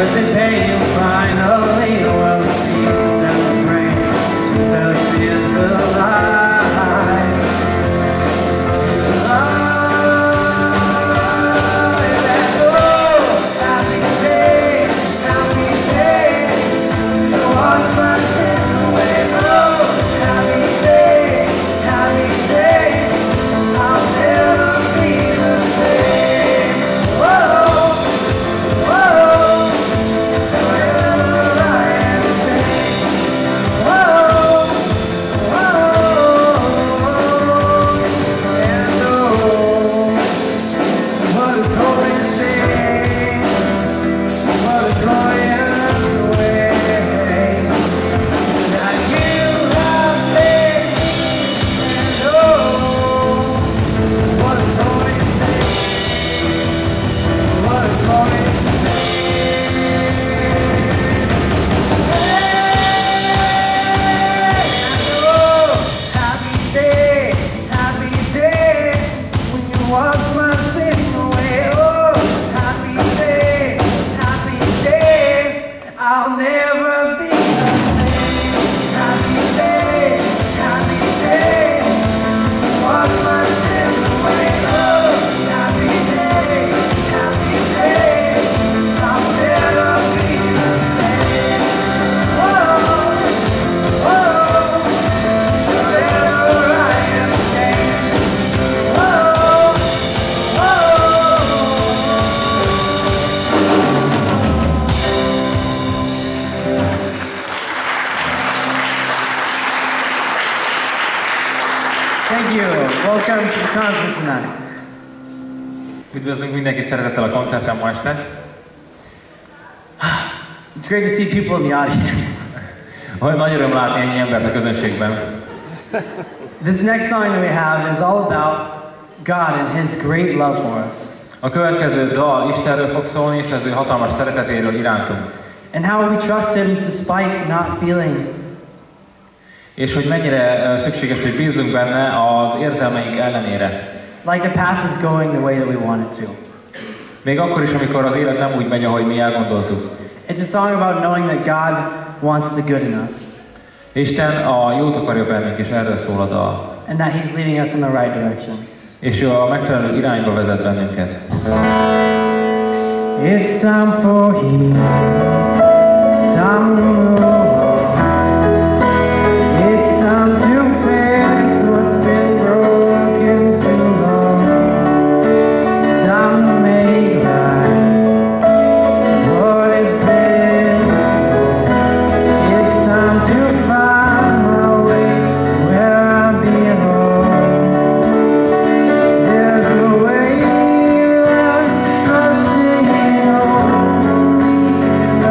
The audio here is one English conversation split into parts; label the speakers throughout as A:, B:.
A: perfect day you'll finally will see, celebrate. Jesus is alive. Welcome to the concert tonight.
B: Üdvözlünk mindenkit szeretettel a koncerten ma este.
A: It's great to see people in the audience.
B: Nagy öröm látni ennyi embert a közönségben.
A: This next song that we have is all about God and His great love for us.
B: A következő dal Istenről fog szólni, és az ő hatalmas szeretetéről irántunk.
A: And how we trust Him despite not feeling.
B: És hogy mennyire szükséges, hogy bízzunk benne az érzelmeink ellenére.
A: Like the path is going the way that we want it to.
B: Még akkor is, amikor az élet nem úgy megy, ahogy mi elgondoltuk.
A: It's a song about knowing that God wants the good in us.
B: Isten a jót akarja bennünk, és erről szól a dal.
A: And that He's leading us in the right direction.
B: És ő a megfelelő irányba vezet bennünket.
A: It's time for healing, time to move. It's time to fix what's been broken too long. Time to make right what has been wrong. It's time to find my way where I belong. There's a way that's rushing on.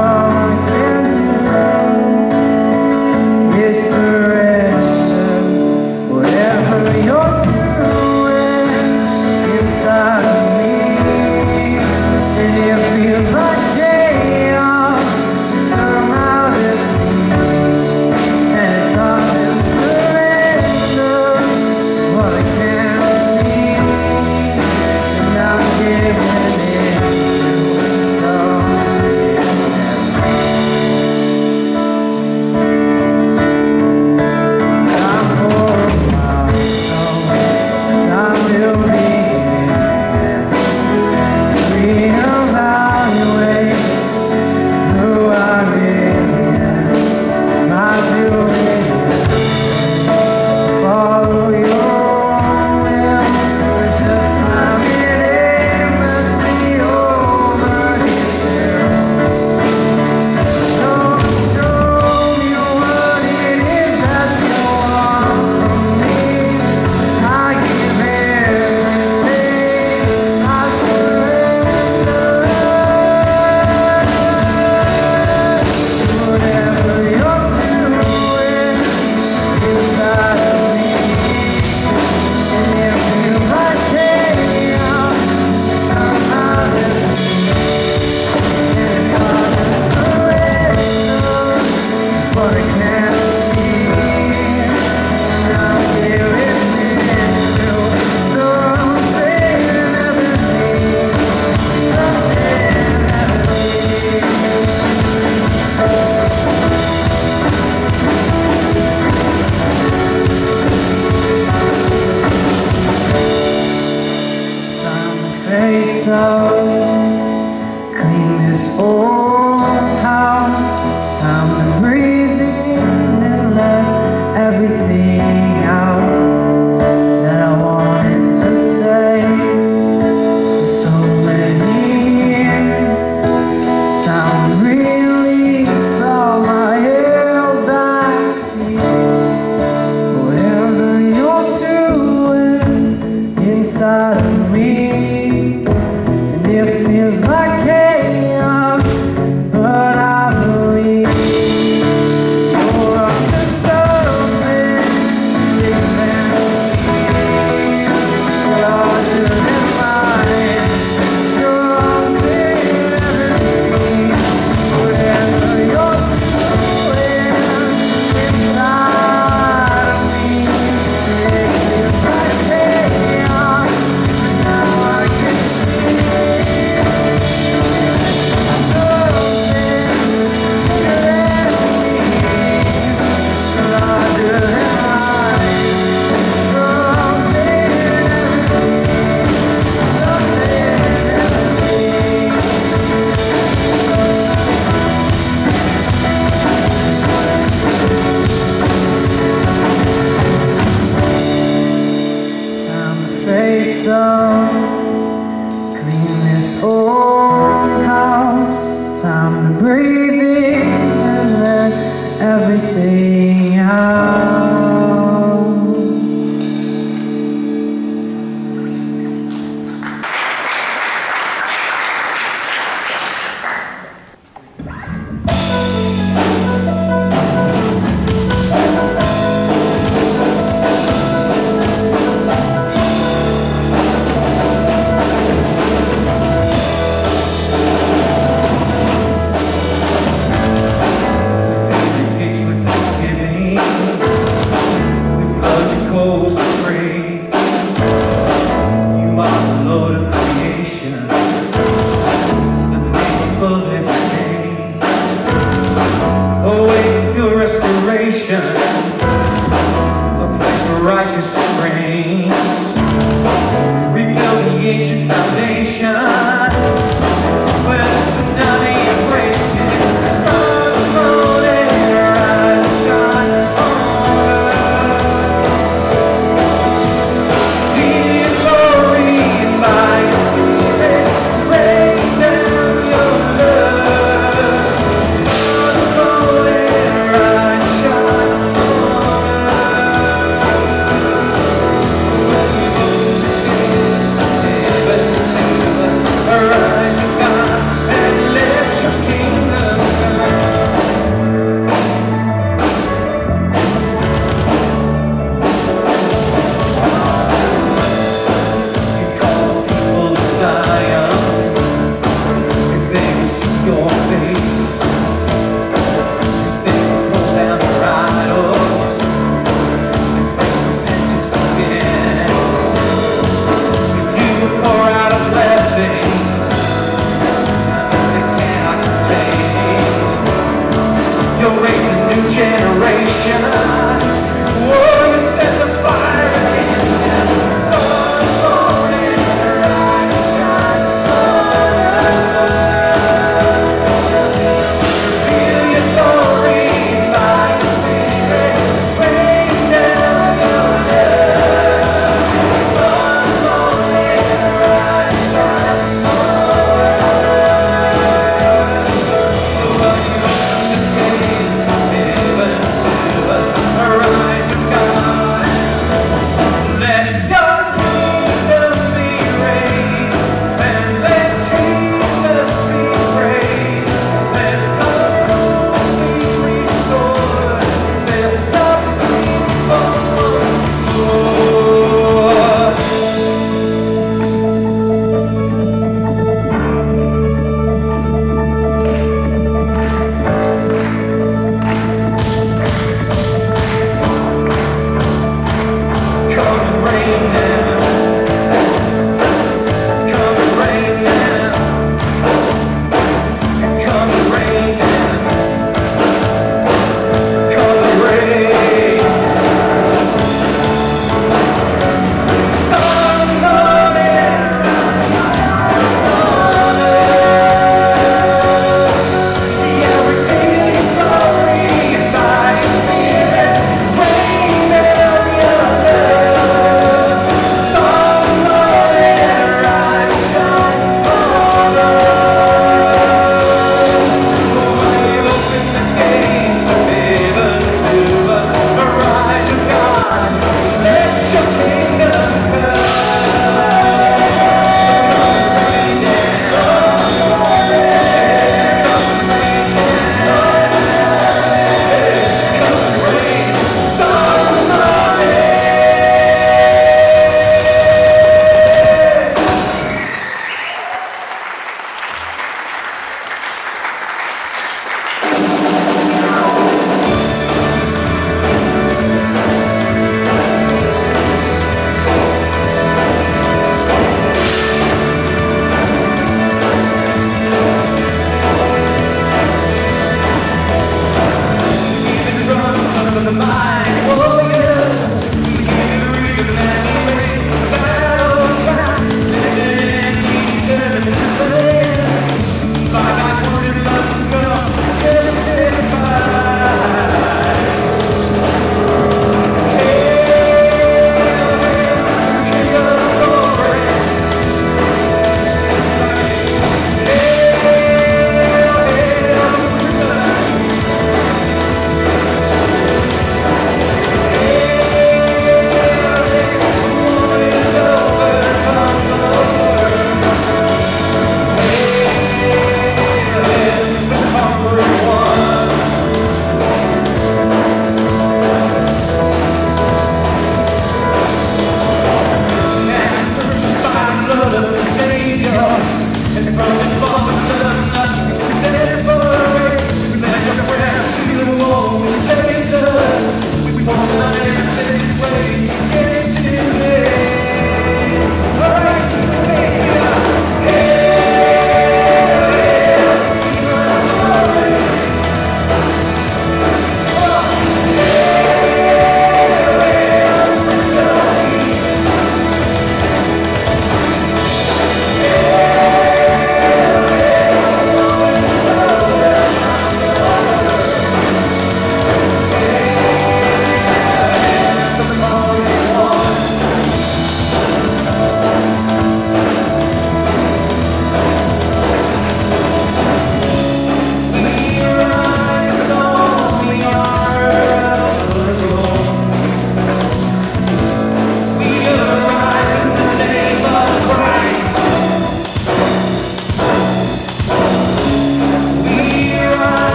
A: breathe in and let everything out.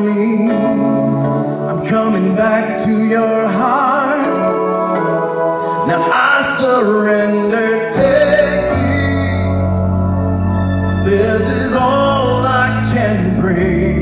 C: me. I'm coming back to your heart. Now I surrender, take me. This is all I can bring.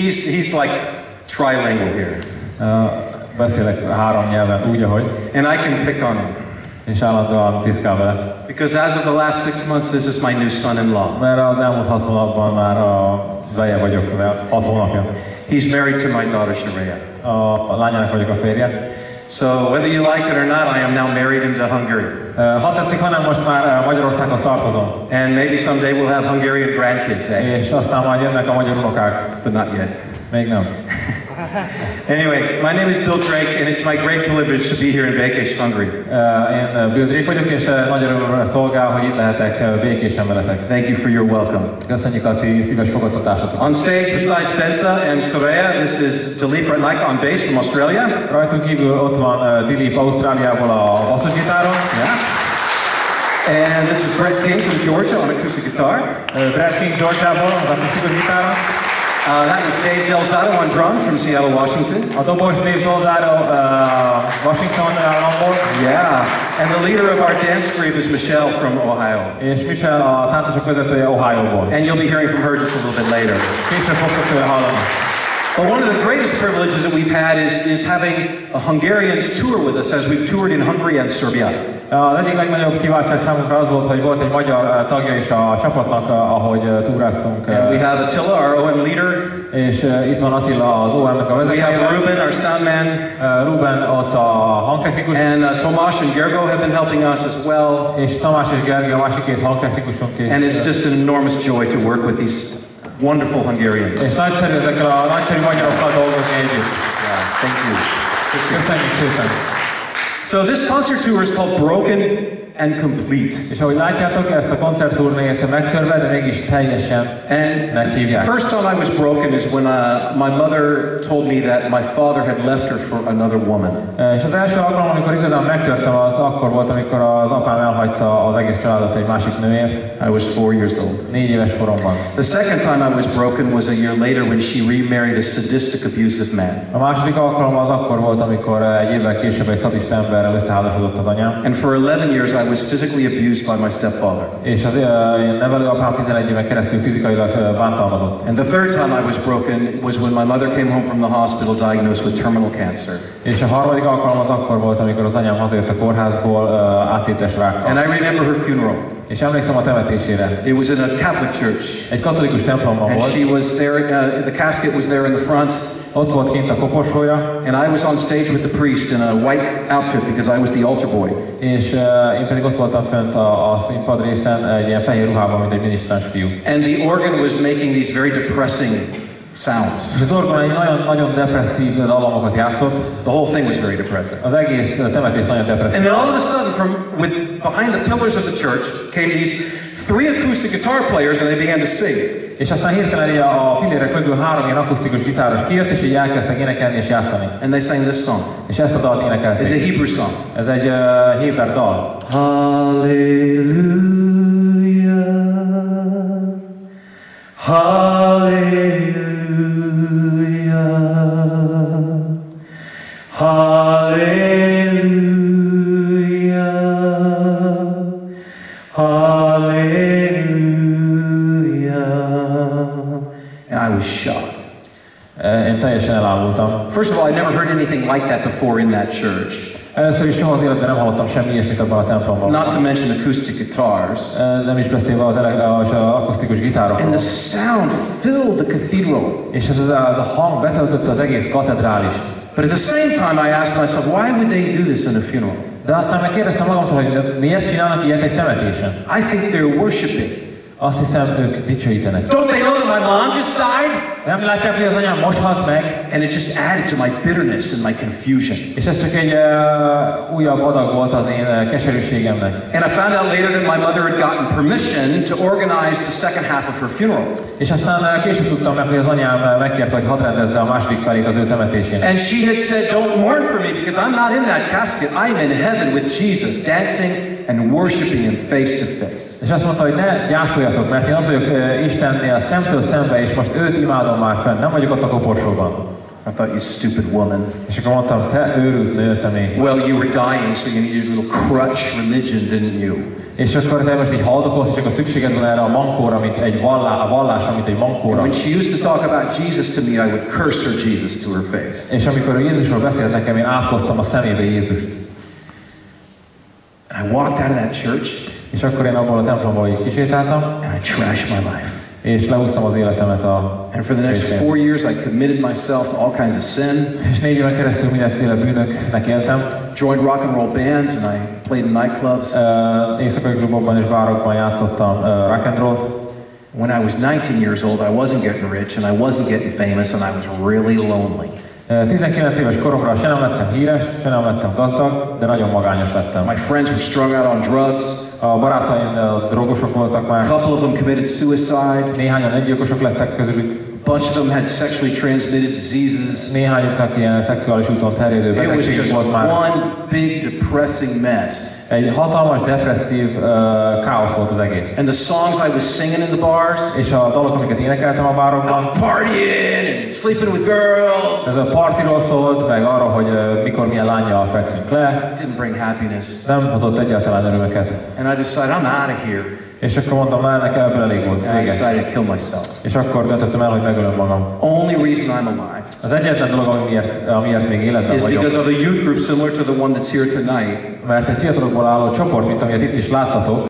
C: He's like trilingual here.
B: Beszélek 3 nyelven úgy, ahogy,
C: And I can pick on him.
B: és állandóan tiszkál vele.
C: Because as of the last 6 months, this is my new son-in-law.
B: Mert az elmúlt 6 hónapban már a veje vagyok, 6 hónapja.
C: He's married to my daughter, Sharia.
B: A lányának vagyok a férje.
C: So whether you like it or not, I am now married into Hungary.
B: Ha tetszik, hanem most már Magyarországhoz tartozom.
C: And maybe someday we'll have Hungarian grandkids, eh?
B: És aztán majd jönnek a magyar unokák.
C: But not yet.
B: Még nem.
C: Anyway, my name is Bill Drake, and it's my great privilege to be here in Békés, Hungary.
B: Én Bill Drake vagyok, és nagy örömömre szolgál, hogy itt lehetek Békésen veletek.
C: Thank you for your welcome.
B: Köszönjük a ti szíves fogadtatásotokat.
C: On stage, besides Benza and Soraya, this is Dilip Ratnaik on bass from Australia.
B: Rajtunk kívül ott van Dilip Ausztráliából a basszusgitáron.
C: Yeah. And this is Brett King from Georgia on acoustic guitar.
B: Brett King Georgiából az akusztikus gitáron.
C: That was Dave Delzato on drums from Seattle, Washington.
B: A dobos Dave Delzato Washington államból.
C: Yeah. And the leader of our dance group is Michelle from Ohio.
B: És Michelle a táncosok vezetője Ohioból.
C: And you'll be hearing from her just a little bit later.
B: Később fogtok tőle hallani.
C: But one of the greatest privileges that we've had is having a Hungarians tour with us as we've toured in Hungary and Serbia.
B: Az egyik legnagyobb kiváltság számunkra az volt, hogy volt egy magyar tagja is a csapatnak, ahogy túráztunk.
C: And we have Attila, our OM leader.
B: És itt van Attila, az OM-nek a vezetője.
C: We have Ruben, our soundman.
B: Ruben ott a hangtechnikus.
C: And Tomas and Gergo have been helping us as well.
B: És Tamás és Gergő a másik 2 hangtechnikusunk.
C: And it's just an enormous joy to work with these wonderful Hungarians.
B: És nagyszerű ezekkel a nagyszerű magyarokkal dolgozni együtt.
C: Yeah, thank you.
B: Köszönjük szépen.
C: So this concert tour is called Broken and Complete.
B: És ahogy látjátok, ezt a koncertturnét megtörve, de mégis teljesen meghívják.
C: The first time I was broken is when my mother told me that my father had left her for another woman.
B: És az első alkalom, amikor igazán megtörtem, az akkor volt, amikor az apám elhagyta az egész családot egy másik nőért.
C: I was 4 years old.
B: 4 éves koromban.
C: The second time I was broken was a year later when she remarried a sadistic, abusive man.
B: A második alkalom az akkor volt, amikor egy évvel később egy szadista emberrel összeházasodott az anyám.
C: And for 11 years I was physically abused by my stepfather.
B: És az én nevelőapám 11 éven keresztül fizikailag bántalmazott.
C: And the third time I was broken was when my mother came home from the hospital diagnosed with terminal cancer.
B: És a harmadik alkalom az akkor volt, amikor az anyám hazajött a kórházból áttétes rákkal.
C: And I remember her funeral.
B: És emlékszem a temetésére.
C: It was in a Catholic church.
B: Egy katolikus templomban
C: And
B: volt.
C: she was there, the casket was there in the front.
B: Ott volt kint a koporsója.
C: And I was on stage with the priest in a white outfit because I was the altar boy.
B: És én pedig ott voltam fönt a színpad részen egy ilyen fehér ruhában, mint egy minisztráns fiú.
C: And the organ was making these very depressing sounds.
B: És az orgon egy nagyon depresszív dalomokat játszott.
C: The whole thing was very depressing.
B: Az egész temetés nagyon depresszív.
C: And then all of a sudden, from behind the pillars of the church, came these 3 acoustic guitar players, and they began to sing.
B: És aztán hirtelen a pillérek mögül 3 ilyen akusztikus gitáros kijött, és így elkezdtek énekelni és játszani.
C: And they sang this song.
B: És ezt a dalt
C: It's
B: énekelték.
C: a Hebrew song.
B: Ez egy héber dal.
C: Hallelujah, hallelujah, hallelujah, hallelujah. And I was shocked.
B: Én teljesen elámultam.
C: First of all, I'd never heard anything like that before in that church.
B: Először is soha az életben nem hallottam semmi ilyesmit abban a templomban.
C: Not to mention acoustic guitars.
B: Nem is beszélve az akusztikus gitárokról.
C: And the sound filled the cathedral.
B: És ez a hang betöltötte az egész katedrálist.
C: But at the same time I asked myself, why would they do this in a funeral?
B: De aztán megkérdeztem magamtól, hogy miért csinálnak ilyet egy temetésen.
C: I think they're worshiping.
B: Azt hiszem, ők dicsőítenek.
C: Don't they know that my mom just died?
B: Nem látják, hogy az anyám most halt meg?
C: And it just added to my bitterness and my confusion.
B: És ez csak egy újabb adag volt az én keserűségemnek.
C: And I found out later that my mother had gotten permission to organize the second half of her funeral.
B: És aztán később tudtam meg, hogy az anyám megkérte, hogy hadd rendezze a második felét az ő temetésének.
C: And she had said, don't mourn for me because I'm not in that casket. I'm in heaven with Jesus, dancing and worshiping him face to face.
B: És azt mondta, hogy ne gyászoljatok, mert én ott vagyok Istennél szemtől szembe, és most őt imádom már fenn, nem vagyok ott a koporsóban.
C: I thought, you stupid woman.
B: És akkor mondtam, te őrült nőszemély.
C: Well, you were dying, so you needed a little crutch religion, didn't you?
B: És akkor te most így haldokolsz, és akkor szükséged van erre a mankóra, mint egy vallásra, mint egy mankóra.
C: When she used to talk about Jesus to me, I would curse her Jesus to her face.
B: És amikor Jézusról beszélt nekem, én átkoztam a szemébe Jézust.
C: And I walked out of that church.
B: És akkor én abból a templomból így kisétáltam.
C: And I trashed my life.
B: És lehúztam az életemet
C: And for the next 4 years, I committed myself to all kinds of sin.
B: És 4 éven keresztül mindenféle bűnöknek éltem.
C: Joined rock and roll bands, and I played in nightclubs.
B: Éjszakai klubokban és bárokban játszottam rock and rollt.
C: When I was 19 years old, I wasn't getting rich, and I wasn't getting famous, and I was really lonely.
B: 19 éves koromra se nem lettem híres, se nem lettem gazdag, de nagyon magányos lettem.
C: My friends were strung out on drugs.
B: A barátaim drogosok voltak már.
C: A couple of them committed suicide.
B: Néhányan öngyilkosok lettek közülük.
C: A bunch of them had sexually transmitted diseases.
B: Néhányuknak ilyen szexuális úton terjedő betegségük volt már.
C: It was just one big depressing mess.
B: Egy hatalmas, depresszív káosz volt az egész.
C: And the songs I was singing in the bars.
B: És a dalok, amiket énekeltem a bárokban.
C: Partying and sleeping with girls.
B: Ez a partiról szólt, meg arra, hogy mikor milyen lánnyal fekszünk le.
C: It didn't bring happiness.
B: Nem hozott egyáltalán örömöket.
C: And I decided I'm out of here.
B: És akkor mondtam, már nekem ebből elég volt.
C: And I decided to kill myself.
B: És akkor döntöttem el, hogy megölöm magam.
C: Only reason I'm alive.
B: Az egyetlen dolog, amiért még életben vagyok.
C: Is because of a youth group similar to the one that's here tonight.
B: Mert egy fiatalokból álló csoport, mint amilyet itt is láttatok.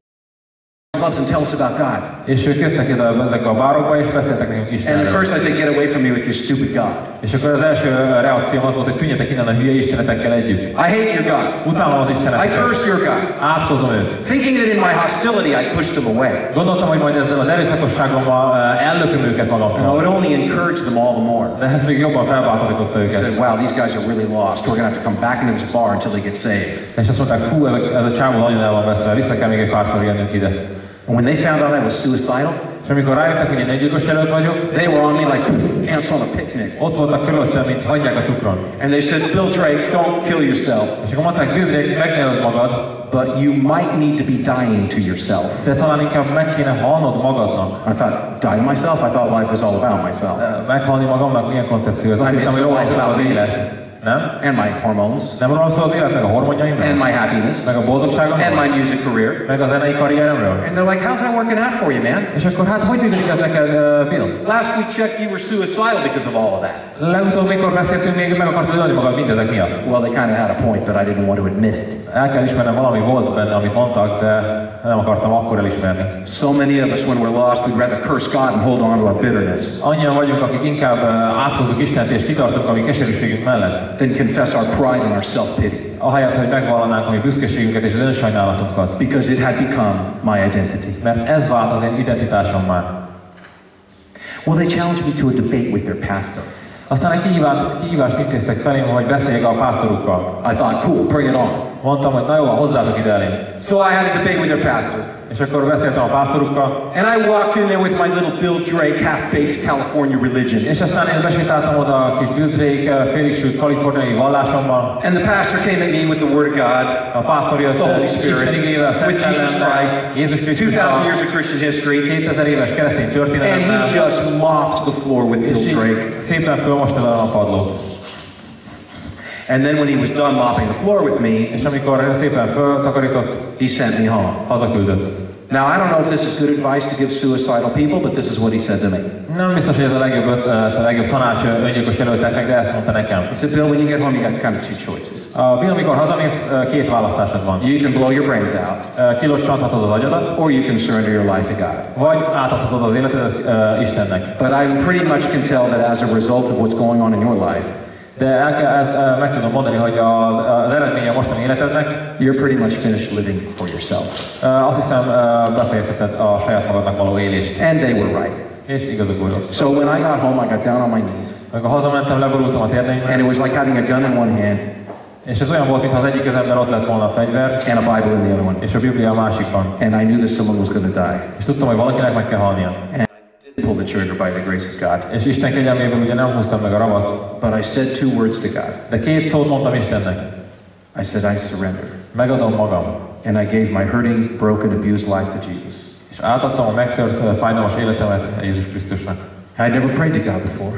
C: Loves and tell us about God.
B: És ők jöttek ide ezekbe a bárokba, és beszéltek nekünk Istenről.
C: And at first I said, get away from me with your stupid God.
B: És akkor az első reakcióm az volt, hogy tűnjetek innen a hülye istenetekkel együtt.
C: I hate your God.
B: Utálom az isteneteket.
C: I curse your God.
B: Átkozom őt.
C: Thinking that in my hostility I pushed them away.
B: Gondoltam, hogy majd ezzel az erőszakosságommal ellököm őket magamtól.
C: And I would only encourage them all the more.
B: De ez még jobban felbátorította
C: I
B: őket.
C: said, wow, these guys are really lost. We're going to have to come back into this bar until they get saved.
B: És azt mondták, fú, ez a csávó nagyon el van veszve, vissza kell még egy párszor jönnünk ide.
C: And when they found out I was suicidal,
B: és amikor rájöttek, hogy én öngyilkos jelölt vagyok,
C: they were on me like ants on a picnic.
B: Ott voltak körülöttem, mint hagyják a cukron.
C: And they said, Bill Drake, don't kill yourself.
B: És akkor mondták, Bill Drake, meg ne öld magad.
C: But you might need to be dying to yourself.
B: De talán inkább meg kéne halnod magadnak.
C: I thought, die to myself? I thought life was all about myself.
B: Meghalni magamnak milyen koncepció? Ez azt hittem, hogy rólam szól az élet. Nem?
C: And my hormones.
B: Nem rólam szól az élet, meg a hormonjaim?
C: And my happiness.
B: Meg a boldogságom?
C: And my music career.
B: Meg a zenei karrieremről?
C: And they're like, how's that working out for you, man?
B: És akkor hát, hogy működik ez neked, Bill?
C: Last we checked, you were suicidal because of all of that.
B: Legutóbb, mikor beszéltünk, még meg akartad ölni magad mindezek miatt.
C: Well, they kind of had a point, but I didn't want to admit it.
B: El kell ismernem, valami volt benne, amit mondtak, de nem akartam akkor elismerni.
C: So many of us, when we're lost, we'd rather curse God and hold on to our bitterness.
B: Annyian vagyunk, akik inkább áthozzuk Istent és kitartunk a mi keserűségünk mellett.
C: Then confess our pride and our self-pity.
B: Ahelyett, hogy megvallanánk a mi büszkeségünket és az önsajnálatunkat.
C: Because it had become my identity.
B: Mert ez vált az én identitásom már.
C: Well, they challenged me to a debate with their pastor.
B: Aztán egy kihívást intéztek felém, hogy beszéljek a pásztorukkal.
C: I thought, cool, bring it on.
B: Mondtam, hogy na jó, hozzátok ide elém.
C: So I had a debate with their pastor.
B: És akkor beszéltem a pásztorukkal.
C: And I walked in there with my little Bill Drake half-baked California religion.
B: És aztán én besétáltam oda a kis Bill Drake félig sült kaliforniai vallásommal.
C: And the pastor came at me with the word of God.
B: A pásztor jött
C: the Holy Spirit, with Jesus Christ,
B: Jézus Krisztus,
C: 2000 years of Christian history.
B: 2000 éves keresztény történelemmel.
C: And he just mopped the floor with Bill Drake.
B: Szépen fölmosta vele a padlót.
C: And then when he was done mopping the floor with me,
B: és amikor szépen föltakarított,
C: he sent me home.
B: Hazaküldött.
C: Now, I don't know if this is good advice to give suicidal people, but this is what he said to me.
B: Nem biztos, hogy ez a legjobb tanács öngyilkos jelölteknek, de ezt mondta nekem.
C: He said, Bill, when you get home, you got kind of two choices.
B: Bill, amikor hazamész, két választásod van.
C: You can blow your brains out.
B: Kilocsanthatod az agyadat,
C: or you can surrender your life to God.
B: Vagy átadhatod az életedet Istennek.
C: But I pretty much can tell that as a result of what's going on in your life,
B: de meg tudom mondani, hogy az eredménye a mostani életednek,
C: you're pretty much finished living for yourself.
B: Azt hiszem, befejezheted a saját magadnak való élést.
C: And they were right.
B: És igazuk volt.
C: So when I got home, I got down on my knees.
B: Amikor hazamentem, leborultam a térdeimre.
C: And it was like having a gun in one hand.
B: És ez olyan volt, mintha az egyik kezemben ott lett volna a fegyver.
C: And a Bible in the other one.
B: És a Biblia a másikban.
C: And I knew that someone was going to die.
B: És tudtam, hogy valakinek meg kell halnia.
C: Pull the trigger by the grace of God.
B: És Isten kegyelméből ugye nem húztam meg a ravaszt.
C: But I said two words to God.
B: De két szót mondtam Istennek.
C: I said, I surrender.
B: Megadom magam.
C: And I gave my hurting, broken, abused life to Jesus.
B: És átadtam a megtört, fájdalmas életemet Jézus Krisztusnak.
C: I never prayed to God before.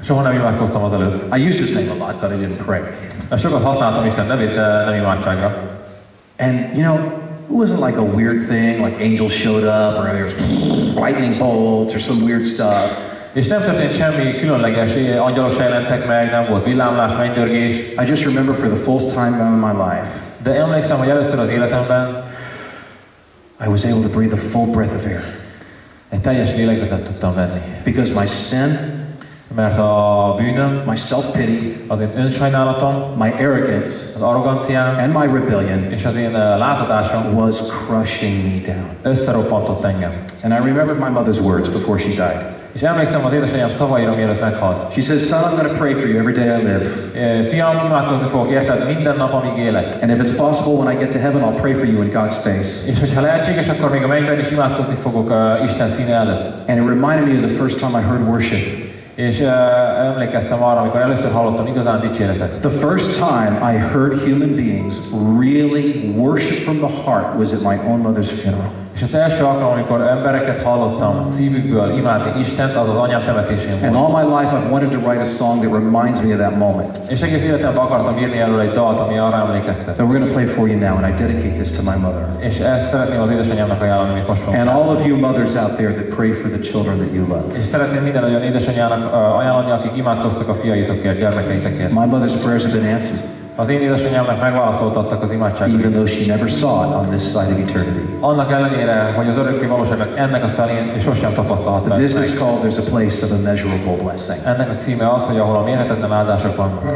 B: Soha nem imádkoztam azelőtt.
C: I used his name a lot, but I didn't pray.
B: Sokat használtam Isten nevét, de nem imádságra.
C: And you know, it wasn't like a weird thing, like angels showed up, or there was lightning bolts, or some weird stuff.
B: És nem történt semmi különleges, angyalok se jelentek meg, nem volt villámlás, mennydörgés.
C: I just remember for the first time in my life,
B: De emlékszem, hogy először az életemben
C: I was able to breathe a full breath of air.
B: egy teljes lélegzetet tudtam venni.
C: Because my sin,
B: Mert a bűnöm,
C: my self-pity,
B: az én önsajnálatom,
C: my arrogance,
B: az arroganciám
C: and my rebellion
B: és az én lázadásom
C: was crushing me down.
B: összeroppantott engem.
C: And I remembered my mother's words before she died.
B: És emlékszem az édesanyám szavaira, mielőtt meghalt.
C: She says, son, I'm going to pray for you every day I live.
B: Fiam, imádkozni fogok érted minden nap, amíg élek.
C: And if it's possible, when I get to heaven, I'll pray for you in God's face.
B: És hogyha lehetséges, akkor még a mennyben is imádkozni fogok Isten színe előtt.
C: And it reminded me of the first time I heard worship.
B: És emlékeztem arra, amikor először hallottam igazán dicséretet.
C: The first time I heard human beings really worship from the heart was at my own mother's funeral.
B: És az első alkalom, amikor embereket hallottam szívükből imádni Istent, az az anyám temetésén
C: And
B: volt.
C: all my life I've wanted to write a song that reminds me of that moment.
B: És egész életemben akartam írni erről egy dalt, ami arra emlékeztet.
C: So we're going to play for you now, and I dedicate this to my mother.
B: És ezt szeretném az édesanyámnak ajánlani, amit most fogok.
C: And all of you mothers out there that pray for the children that you love.
B: És szeretném minden olyan édesanyának ajánlani, akik imádkoztak a fiaitokért, gyermekeitekért.
C: My mother's prayers have been answered,
B: Az én édesanyámnak megválaszoltattak az imádságok.
C: even though she never saw it on this side of eternity.
B: Annak ellenére, hogy az örökké valóságnak ennek a felén és sosem tapasztalhat
C: This
B: meg.
C: is called There's a Place of Immeasurable Blessing.
B: Ennek a címe az, hogy ahol a mérhetetlen áldások vannak.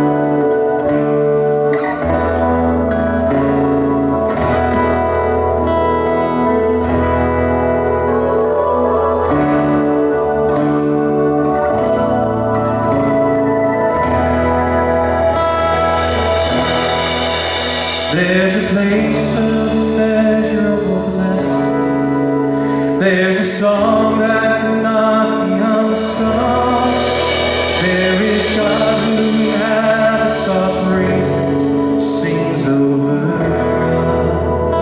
C: There's a place of immeasurable blessing. There's a song that cannot be unsung. There is God who inhabits our praises, sings over us.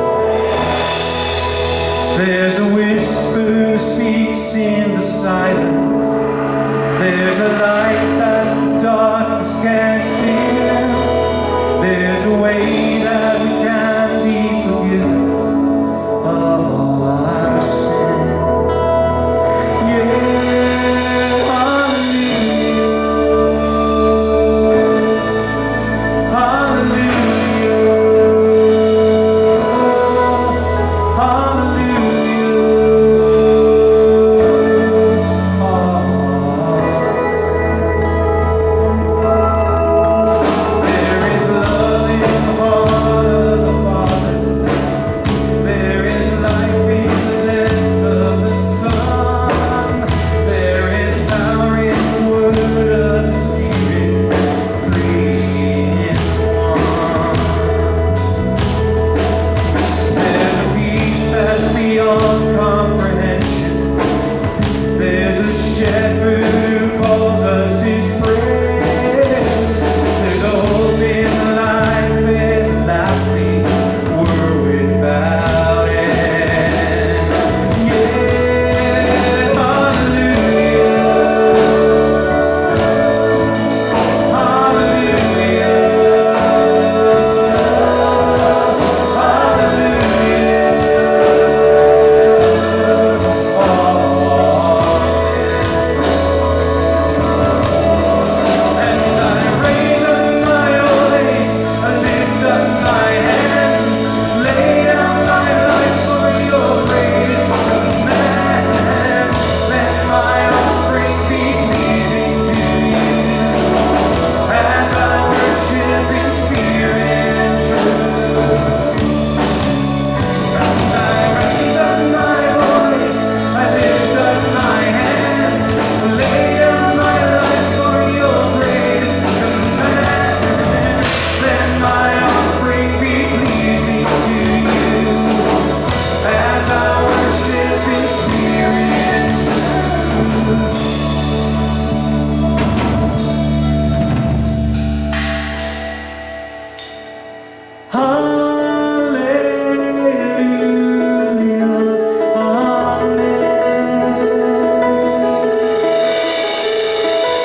C: There's a whisper who speaks in the silence. There's a light that the darkness can't dim. There's a way that we can be forgiven of all our sin. Yeah, hallelujah, hallelujah, hallelujah. There is love in the heart of the Father. There is life in the depth of the Son. There is power in the word of the Spirit, three in one. There's a peace that's beyond comprehension. There's a shepherd who calls us his friend. There's a hope in life everlasting, we're without end. Yeah, hallelujah, hallelujah, And I raise up my voice, I lift up my hands, lay down my life for your greatest command. Let my offering be pleasing to you, as I worship in spirit and truth. And I raise up my voice, I lift up my hands, lay down my life for your greatest command. Let my offering be pleasing to you, as I worship in spirit and truth. Hallelujah, amen.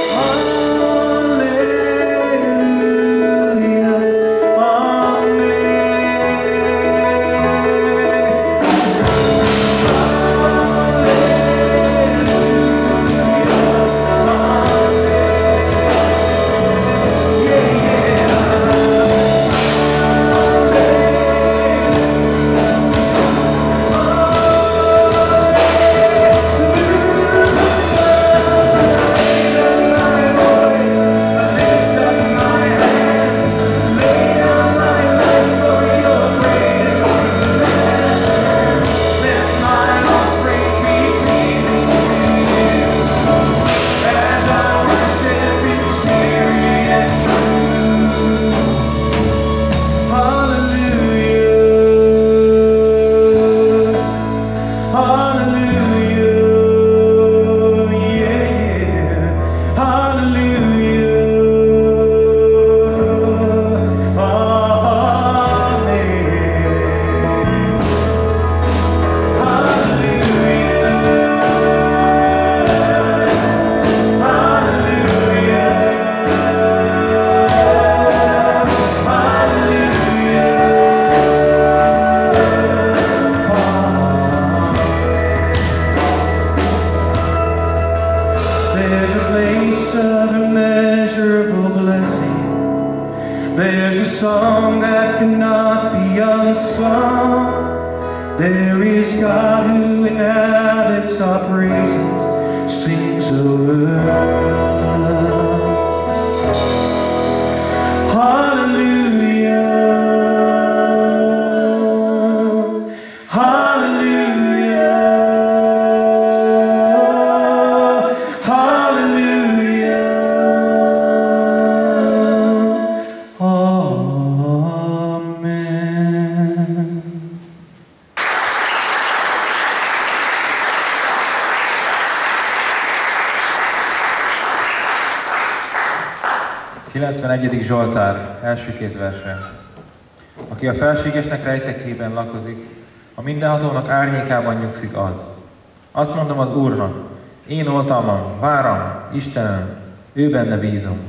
C: a song. There is God who inhabits our praises, sings over us. Hallelujah, hallelujah, hallelujah. Amen.
B: 91. Zsoltár, első két verse. Aki a felségesnek rejtekében lakozik, a mindenhatónak árnyékában nyugszik az. Azt mondom az Úrnak, én oltalmam, váram, Istenem, ő benne bízom.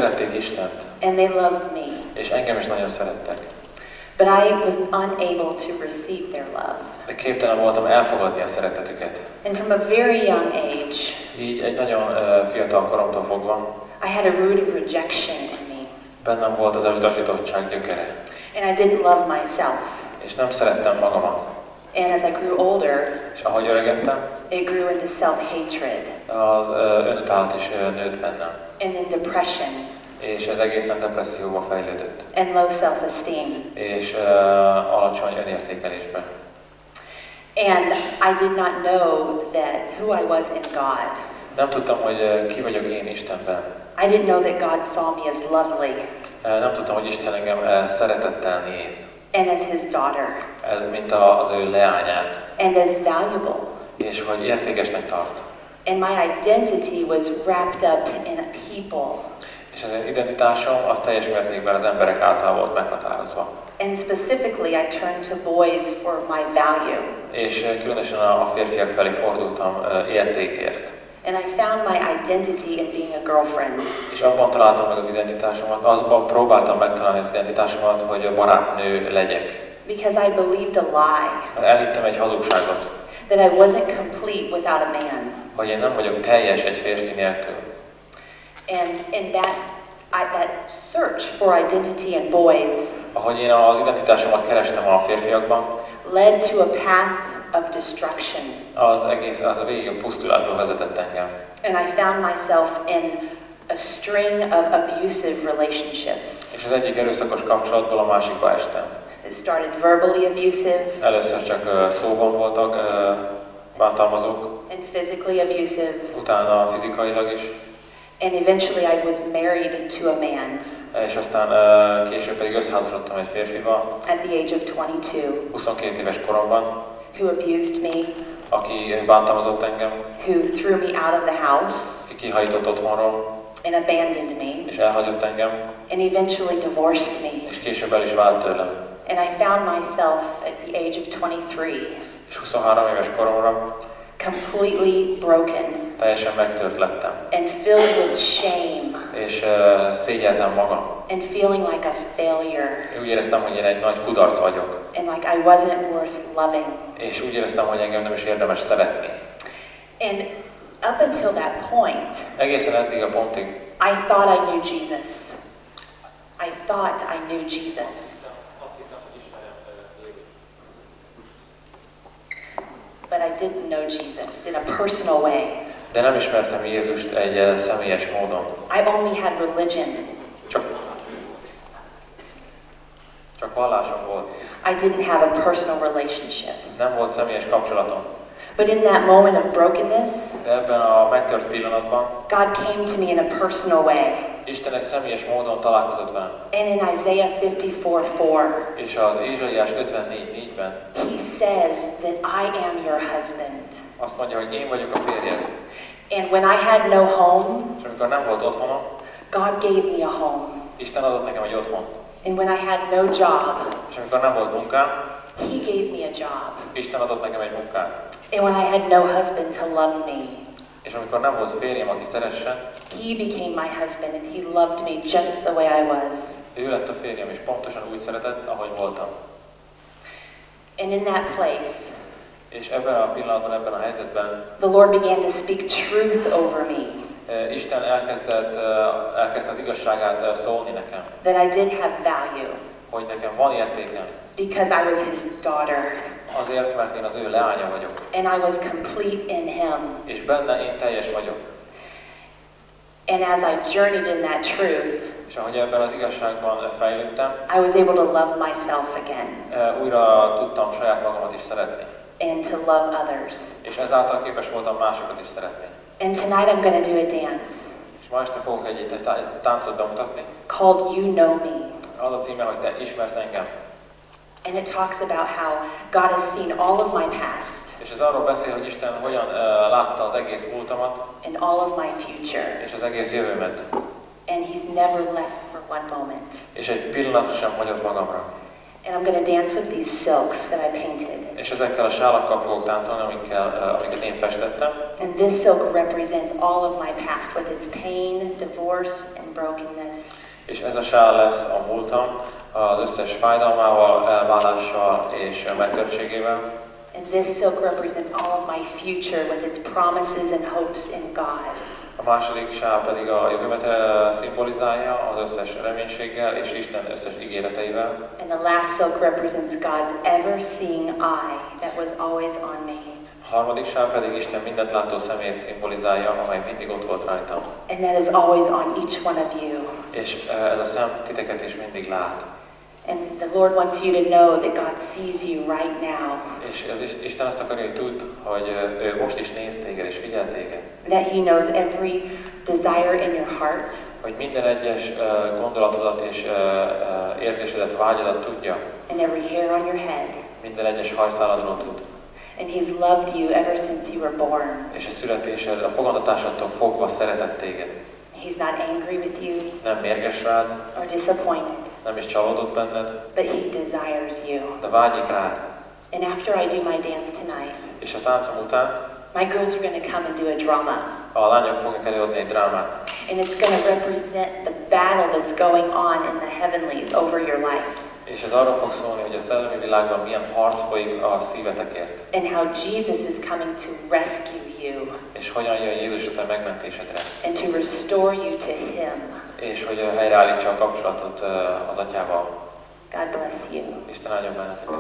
B: szerették Istent,
D: and they loved me.
B: és engem is nagyon szerettek.
D: But I was unable to receive their love.
B: De képtelen voltam elfogadni a szeretetüket.
D: And from a very young age,
B: Így egy nagyon fiatal koromtól fogva
D: I had a root of rejection in me.
B: bennem volt az elutasítottság gyökere.
D: And I didn't love myself.
B: És nem szerettem magamat.
D: And as I grew older,
B: És ahogy öregedtem,
D: it grew into self-hatred
B: az önutálat is nőtt bennem.
D: and then depression
B: És ez egészen depresszióba fejlődött.
D: and low self-esteem.
B: És alacsony önértékelésbe.
D: And I did not know that who I was in God.
B: Nem tudtam, hogy ki vagyok én Istenben.
D: I didn't know that God saw me as lovely
B: Nem tudtam, hogy Isten engem szeretettel néz.
D: and as his daughter
B: Ez mint az ő leányát.
D: and as valuable.
B: És hogy értékesnek tart.
D: And my identity was wrapped up in a people.
B: És az én identitásom az teljes mértékben az emberek által volt meghatározva.
D: And specifically, I turned to boys for my value.
B: És különösen a férfiak felé fordultam értékért.
D: And I found my identity in being a girlfriend.
B: És abban találtam meg az identitásomat, azban próbáltam megtalálni az identitásomat, hogy barátnő legyek.
D: Because I believed a lie
B: Mert elhittem egy hazugságot,
D: that I wasn't complete without a man.
B: hogy én nem vagyok teljes egy férfi nélkül.
D: And in that search for identity in boys
B: Ahogy én az identitásomat kerestem a férfiakban,
D: led to a path of destruction.
B: az a végig a pusztulatba vezetett engem.
D: And I found myself in a string of abusive relationships.
B: És az egyik erőszakos kapcsolatból a másikba estem.
D: It started verbally abusive
B: Először csak szóban voltak bántalmazók,
D: and physically abusive.
B: utána fizikailag is,
D: And eventually I was married to a man
B: és aztán később pedig összeházasodtam egy férfival,
D: at the age of 22
B: 22 éves koromban,
D: who abused me,
B: aki bántalmazott engem,
D: who threw me out of the house
B: aki kihajított otthonról,
D: and abandoned me,
B: és elhagyott engem,
D: and eventually divorced me.
B: és később el is vált tőlem.
D: And I found myself at the age of 23
B: És 23 éves koromra
D: completely broken
B: teljesen megtört lettem,
D: and filled with shame
B: és szégyeltem magam.
D: and feeling like a failure
B: Úgy éreztem, hogy én egy nagy kudarc vagyok,
D: and like I wasn't worth loving.
B: és úgy éreztem, hogy engem nem is érdemes szeretni.
D: And up until that point,
B: Egészen eddig a pontig
D: I thought I knew Jesus. I thought I knew Jesus. But I didn't know Jesus in a personal way.
B: de nem ismertem Jézust egy személyes módon.
D: I only had religion.
B: Csak vallásom volt.
D: I didn't have a personal relationship.
B: Nem volt személyes kapcsolatom.
D: But in that moment of brokenness,
B: De ebben a megtört pillanatban
D: God came to me in a personal way.
B: Isten egy személyes módon találkozott velem.
D: And in Isaiah 54:4,
B: És az Ézsaiás 54:4-ben
D: he says that I am your husband.
B: azt mondja, hogy én vagyok a férjed.
D: And when I had no home,
B: És amikor nem volt otthonom,
D: God gave me a home.
B: Isten adott nekem egy otthont.
D: And when I had no job,
B: És amikor nem volt munkám,
D: he gave me a job.
B: Isten adott nekem egy munkát.
D: And when I had no husband to love me,
B: És amikor nem volt férjem, aki szeressen,
D: he became my husband and he loved me just the way I was.
B: ő lett a férjem, és pontosan úgy szeretett, ahogy voltam.
D: And in that place,
B: És ebben a pillanatban, ebben a helyzetben
D: the Lord began to speak truth over me,
B: Isten elkezdte az igazságát szólni nekem,
D: that I did have value
B: hogy nekem van értékem,
D: because I was his daughter
B: azért, mert én az ő leánya vagyok,
D: and I was complete in him.
B: és benne én teljes vagyok.
D: And as I journeyed in that truth,
B: És ahogy ebben az igazságban fejlődtem,
D: I was able to love myself again
B: újra tudtam saját magamat is szeretni,
D: and to love others.
B: és ezáltal képes voltam másokat is szeretni.
D: And tonight I'm going to do a dance
B: És ma este fogok egy táncot bemutatni,
D: called You Know Me.
B: az a címe, hogy te ismersz engem.
D: And it talks about how God has seen all of my past
B: És ez arról beszél, hogy Isten hogyan látta az egész múltamat,
D: and all of my future.
B: és az egész jövőmet.
D: And he's never left for one moment.
B: És egy pillanatra sem hagyott magamra.
D: And I'm going to dance with these silks that I painted.
B: És ezekkel a sálakkal fogok táncolni, amiket én festettem.
D: And this silk represents all of my past with its pain, divorce, and brokenness.
B: És ez a sál lesz a múltam, az összes fájdalmával, elválással és megtörtségével.
D: And this silk represents all of my future with its promises and hopes in God.
B: A második sál pedig a jövőmet szimbolizálja az összes reménységgel és Isten összes ígéreteivel.
D: And the last silk represents God's ever-seeing eye that was always on me.
B: A harmadik sál pedig Isten mindent látó szemét szimbolizálja, amely mindig ott volt rajtam.
D: And that is always on each one of you.
B: És ez a szem titeket is mindig lát.
D: And the Lord wants you to know that God sees you right now.
B: És Isten azt akarja, hogy tudd, hogy ő most is néz téged és figyel téged.
D: That He knows every desire in your heart.
B: Hogy minden egyes gondolatodat és érzésedet, vágyadat tudja.
D: And every hair on your head.
B: Minden egyes hajszáladról tud.
D: And He's loved you ever since you were born.
B: És a születésed, a fogantatásodtól fogva szeretett téged.
D: He's not angry with you.
B: Nem mérges rád.
D: Or disappointed.
B: Nem is csalódott benned.
D: But He desires you.
B: De vágyik rád.
D: And after I do my dance tonight,
B: és a táncom után
D: my girls are going to come and do a drama.
B: A lányok fognak előadni egy drámát.
D: And it's going to represent the battle that's going on in the heavenlies over your life.
B: És ez arról fog szólni, hogy a szellemi világban milyen harc folyik a szívetekért.
D: And how Jesus is coming to rescue you.
B: És hogyan jön Jézus a te megmentésedre.
D: And to restore you to Him.
B: És hogy helyreállítsa a kapcsolatot az Atyával.
D: God bless you.
B: Isten áldjon benneteket.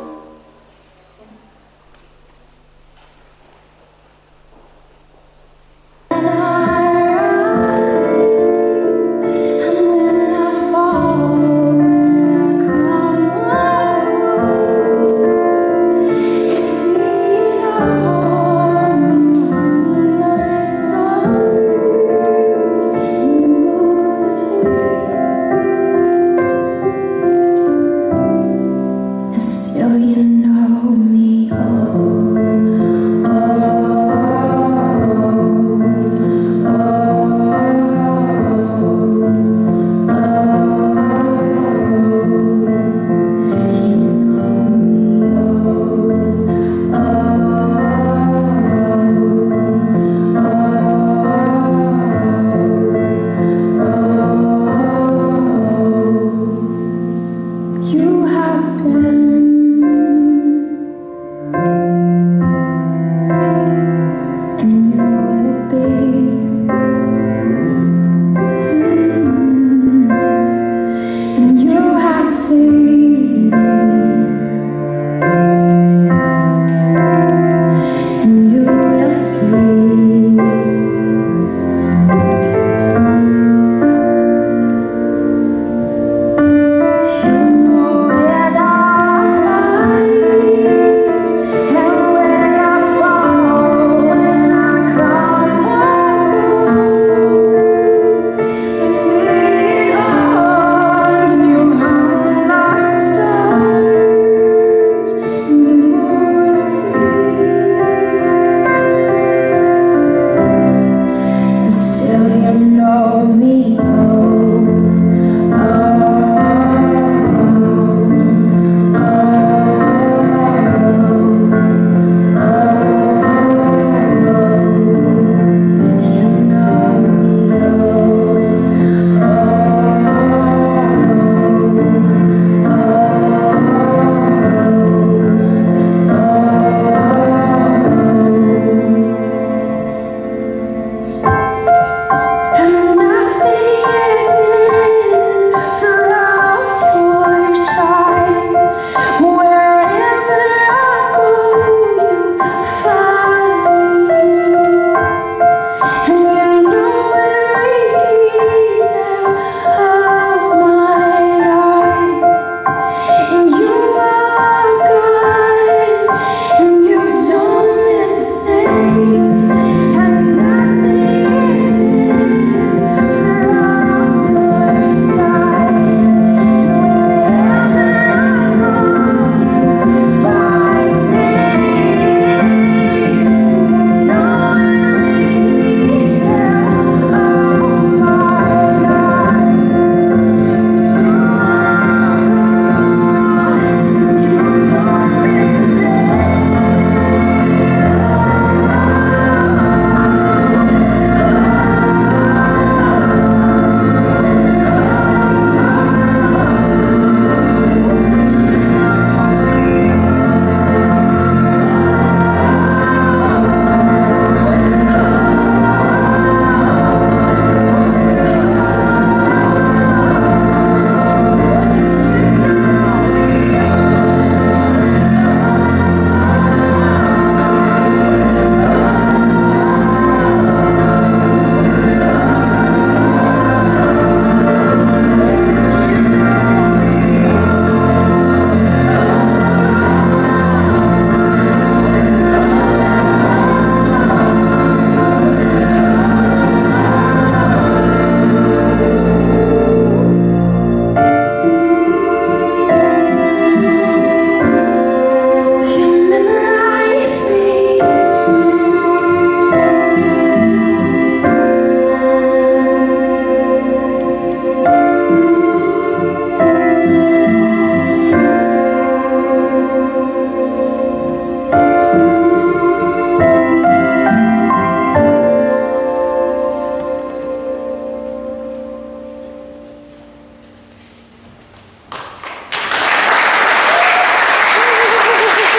E: Still you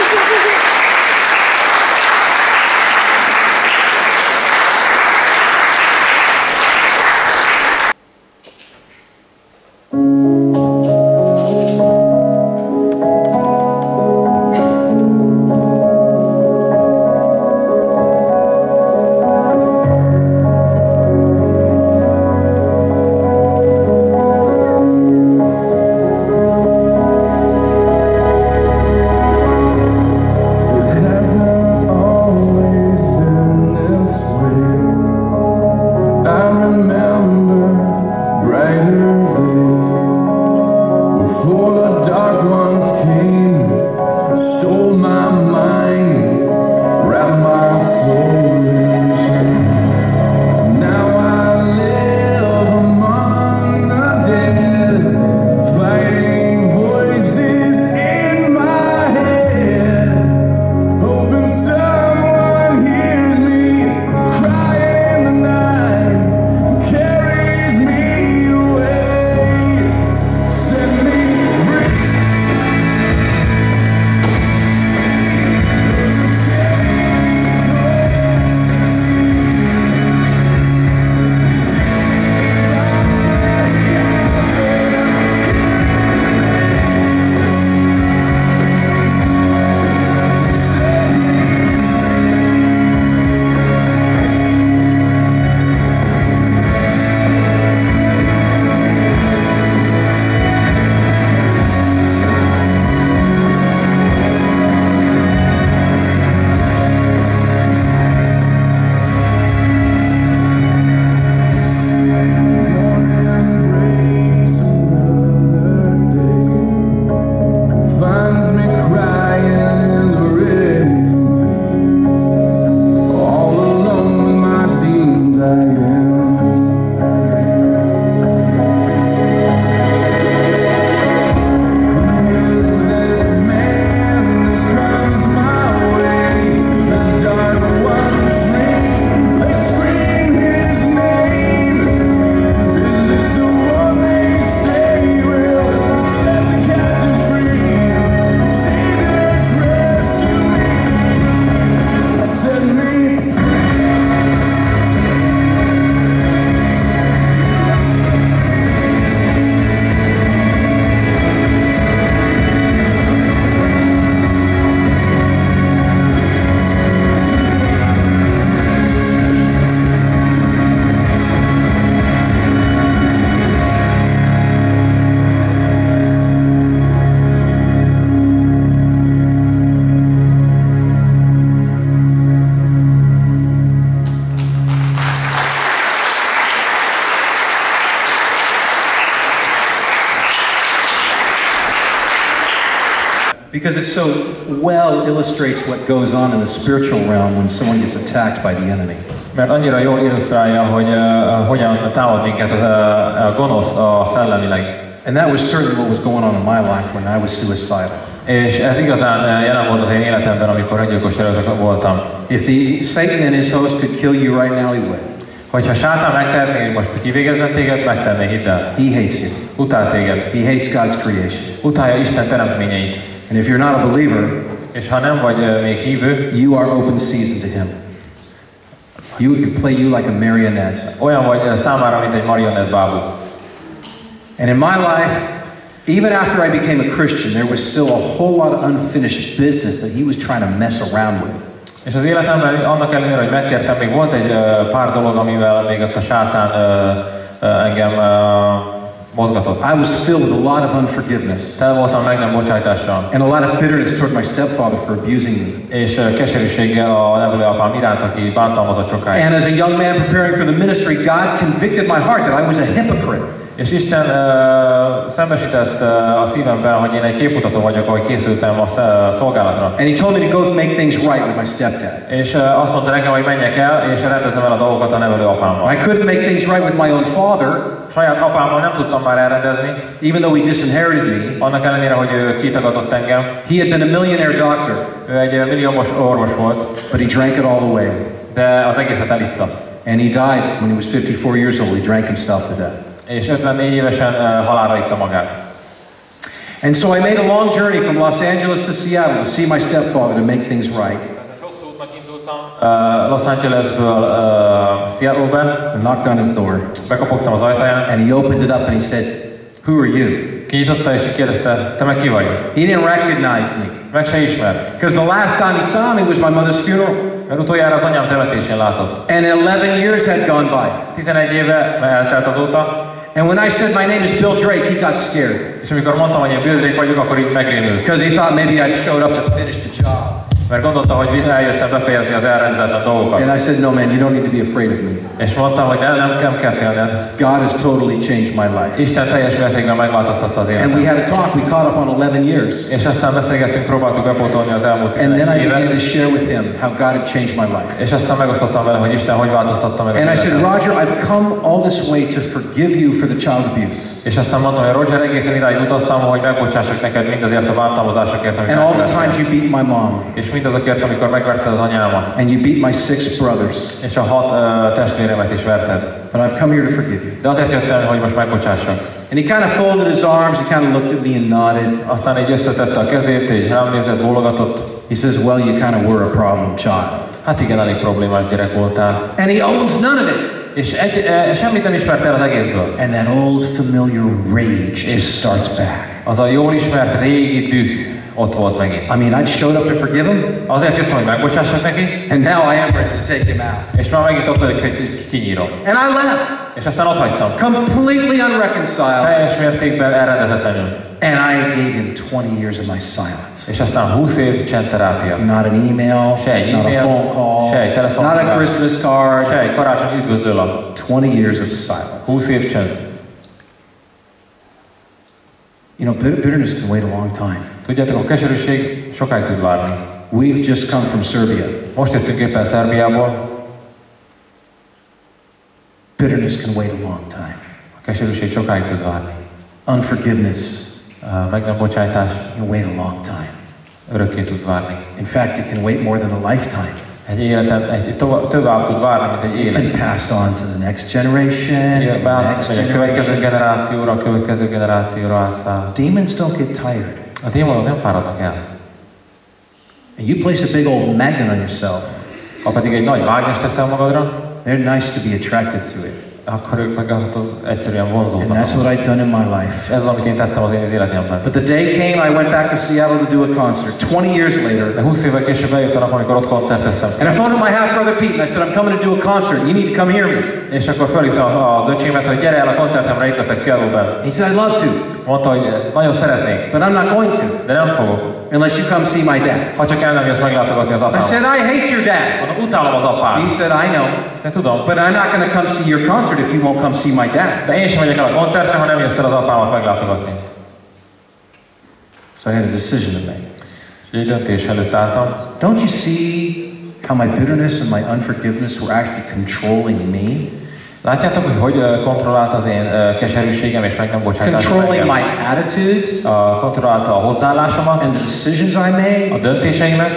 E: Because it so well illustrates what goes on in the spiritual realm when someone gets attacked by the enemy.
B: Mert annyira jól illusztrálja, hogy hogyan támad minket a gonosz a szellemileg.
E: And that was certainly what was going on in my life when I was suicidal.
B: És ez igazán jelen volt az én életemben, amikor öngyilkos előtt voltam.
E: If the Satan and his host could kill you right now, he would.
B: Hogyha sátán megtehetné, hogy most kivégezzen téged, megtenné, hidd el.
E: He hates you.
B: Utál téged.
E: He hates God's creation.
B: Utálja Isten teremtményeit.
E: And if you're not a believer,
B: és ha nem vagy még hívő,
E: you are open season to him. You can play you like a marionette.
B: Olyan vagy számára, mint egy marionett bábú.
E: And in my life, even after I became a Christian, there was still a whole lot of unfinished business that he was trying to mess around with.
B: És az életemben annak ellenére, hogy megtértem, még volt egy pár dolog, amivel még a sátán engem mozgatott.
E: I was filled with a lot of unforgiveness.
B: Tel voltam meg nem bocsájtással.
E: And a lot of bitterness toward my stepfather for abusing me.
B: És keserűséggel a nevelőapám iránt, aki bántalmazott sokáig.
E: And as a young man preparing for the ministry, God convicted my heart that I was a hypocrite.
B: És Isten szembesített a szívemben, hogy én egy képmutató vagyok, ahogy készültem a szolgálatra.
E: And he told me to go make things right with my stepdad.
B: És azt mondta nekem, hogy menjek el, és rendezem el a dolgokat a nevelőapámmal.
E: I couldn't make things right with my own father.
B: Saját apámmal nem tudtam már elrendezni.
E: Even though he disinherited me.
B: Annak ellenére, hogy ő kitagadott engem.
E: He had been a millionaire doctor.
B: Ő egy milliómos orvos volt.
E: But he drank it all away.
B: De az egészet elitta.
E: And he died when he was 54 years old. He drank himself to death.
B: És 54 évesen halálra itta magát.
E: And so I made a long journey from Los Angeles to Seattle to see my stepfather to make things right.
B: Hosszú útnak indultam Los Angelesből Seattle-be.
E: I knocked on his door.
B: Bekopogtam az ajtaján.
E: And he opened it up and he said, "Who are you?"
B: Kinyitotta és kérdezte, te meg ki vagy?
E: He didn't recognize me.
B: Meg se ismert.
E: Because the last time he saw me was my mother's funeral.
B: Mert utoljára az anyám temetésén látott.
E: And 11 years had gone by.
B: 11 éve eltelt azóta.
E: And when I said my name is Bill Drake, he got scared.
B: És amikor mondtam, hogy én Bill Drake vagyok, akkor így megrémült.
E: Because he thought maybe I'd showed up to finish the job.
B: Mert gondolta, hogy eljöttem befejezni az elrendezetlen dolgokat.
E: And I said, no man, you don't need to be afraid of me.
B: És mondtam, hogy nem kell félned.
E: God has totally changed my life.
B: Isten teljes mértékben megváltoztatta az
E: And
B: életet.
E: we had a talk, we caught up on 11 years.
B: És aztán beszélgettünk, próbáltuk bepótolni az elmúlt
E: And then
B: 11
E: I began to
B: évet.
E: share with him how God had changed my life.
B: És aztán megosztottam vele, hogy Isten hogy változtatta meg az
E: And I said,
B: életet.
E: Roger, I've come all this way to forgive you for the child abuse.
B: És aztán mondtam, hogy Roger, egészen idáig utaztam, hogy megbocsássak neked mindazért a bántalmazásokért, amit
E: And all the
B: megvettél.
E: times you beat my mom.
B: És mindazokért, amikor megverted az anyámat.
E: And you beat my 6 brothers.
B: És a 6 testvéremet is verted.
E: But I've come here to forgive you.
B: De azért jöttem, hogy most megbocsássak.
E: And he kind of folded his arms, he kind of looked at me and nodded.
B: Aztán így összetette a kezét, így elnézett, bólogatott.
E: He says, well, you kind of were a problem child.
B: Hát igen, elég problémás gyerek voltál.
E: And he owns none of it.
B: És semmit nem ismert el az egészből.
E: And that old familiar rage just starts back.
B: Az a jól ismert régi düh ott volt megint.
E: I mean, I showed up to forgive him,
B: Azért jöttem, hogy megbocsássak neki,
E: and now I am ready to take him out.
B: és már megint ott vagyok, hogy kinyírom.
E: And I left,
B: És aztán ott hagytam.
E: completely unreconciled,
B: Teljes mértékben elrendezetlenül.
E: and I gave him 20 years of my silence.
B: És aztán 20 év csendterápia.
E: Not an email,
B: Se egy
E: not a
B: e-mail,
E: phone call,
B: se egy telefonhívás,
E: not a Christmas card,
B: se egy karácsonyi üdvözlőlap.
E: 20 years of silence.
B: 20 év csend.
E: You know, bitterness can wait a long time.
B: Tudjátok, a keserűség sokáig tud várni.
E: We've just come from Serbia.
B: Most jöttünk éppen Szerbiából.
E: Bitterness can wait a long time.
B: A keserűség sokáig tud várni.
E: Unforgiveness
B: Meg nem bocsájtás
E: can wait a long time.
B: örökké tud várni.
E: In fact, it can wait more than a lifetime.
B: Egy életen, tovább tud várni, mint egy
E: It can
B: élet.
E: pass on to the next generation,
B: Ugye,
E: the next
B: a következő
E: generation.
B: generációra, a következő generációra átszáll.
E: Demons don't get tired.
B: A démonok nem fáradnak el.
E: And you place a big old magnet on yourself,
B: Ha pedig egy nagy mágnes teszel magadra,
E: they're nice to be attracted to it.
B: akkor ők meg egyszerűen
E: And
B: vonzódnak.
E: that's what I've done in my life.
B: És ez az, amit én tettem az én életemben.
E: But the day came, I went back to Seattle to do a concert. 20 years later.
B: De 20 évvel később eljött a nap, amikor ott koncerteztem.
E: And I phoned up my half-brother Pete and I said, I'm coming to do a concert. You need to come hear me.
B: És akkor felhívtam az öcsémet, hogy gyere el a koncertemre, itt leszek Seattle-ben.
E: He said, I'd love to,
B: Mondta, hogy nagyon szeretnék,
E: but I'm not going to
B: de nem fogok.
E: unless you come see my dad.
B: Ha csak el nem jössz meglátogatni az
E: I
B: apámat.
E: said, I hate your dad.
B: Mondom, utálom az
E: He
B: apámat.
E: said, I know,
B: Ezt tudom.
E: but I'm not going to come see your concert if you won't come see my dad.
B: De én sem megyek el a koncertre, ha nem jössz el az apámat meglátogatni.
E: So I had a decision to make.
B: És egy döntés előtt álltam.
E: Don't you see how my bitterness and my unforgiveness were actually controlling me?
B: Látjátok, hogy kontrollált az én keserűségem és meg nem bocsájtásom
E: Controlling
B: engem?
E: my attitudes
B: Kontrollálta a hozzáállásomat,
E: and the decisions I made?
B: a döntéseimet.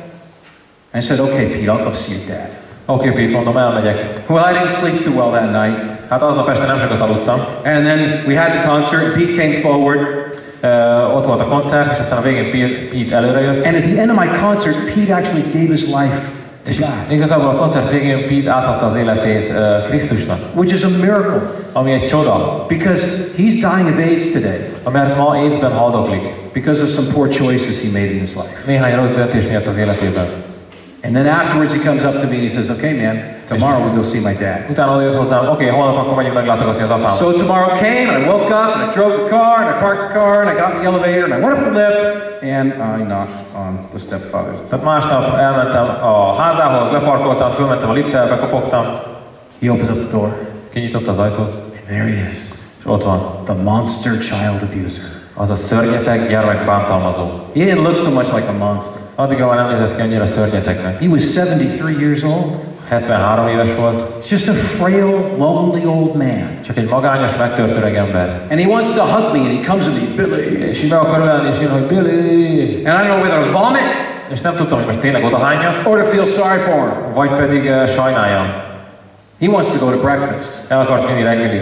E: I said, okay, Pete, I'll come see your dad.
B: Oké, Pete, mondom, elmegyek.
E: Well, I didn't sleep too well that night.
B: Hát aznap este nem sokat aludtam.
E: And then we had the concert, and Pete came forward.
B: Ott volt a koncert, és aztán a végén Pete előre jött.
E: And at the end of my concert, Pete actually gave his life to God,
B: Igazából a koncert végén Pete átadta az életét Krisztusnak,
E: which is a miracle
B: ami egy csoda,
E: because he's dying of AIDS today
B: mert ma AIDS-ben haldoklik.
E: because of some poor choices he made in his life.
B: Néhány rossz döntés miatt az életében.
E: And then afterwards he comes up to me and he says, okay, man, tomorrow we go see my dad.
B: Utána odajött hozzám, oké, holnap akkor megyünk meglátogatni az apámat.
E: So tomorrow came and I woke up and I drove the car and I parked the car and I got in the elevator and I went up the lift and I knocked on the stepfather's.
B: Tehát másnap elmentem a házához, leparkoltam, fölmentem a lifttel, bekopogtam,
E: He opens up the door
B: kinyitotta az ajtót,
E: and there he is,
B: és ott van.
E: the monster child abuser.
B: Az a szörnyeteg gyermek bántalmazó.
E: He didn't look so much like a monster.
B: Addigra már nem nézett ki annyira szörnyetegnek.
E: He was 73 years old.
B: 73 éves volt,
E: Just a frail, lonely old man.
B: csak egy magányos, megtört öreg ember.
E: And he wants to hug me and he comes to me, Billy.
B: És így be akar ölelni, és jön, hogy Billy!
E: And I don't know whether to vomit
B: És nem tudtam, hogy most tényleg odahányjak,
E: or to feel sorry for him.
B: vagy pedig sajnáljam.
E: He wants to go to breakfast.
B: El akart menni reggelizni.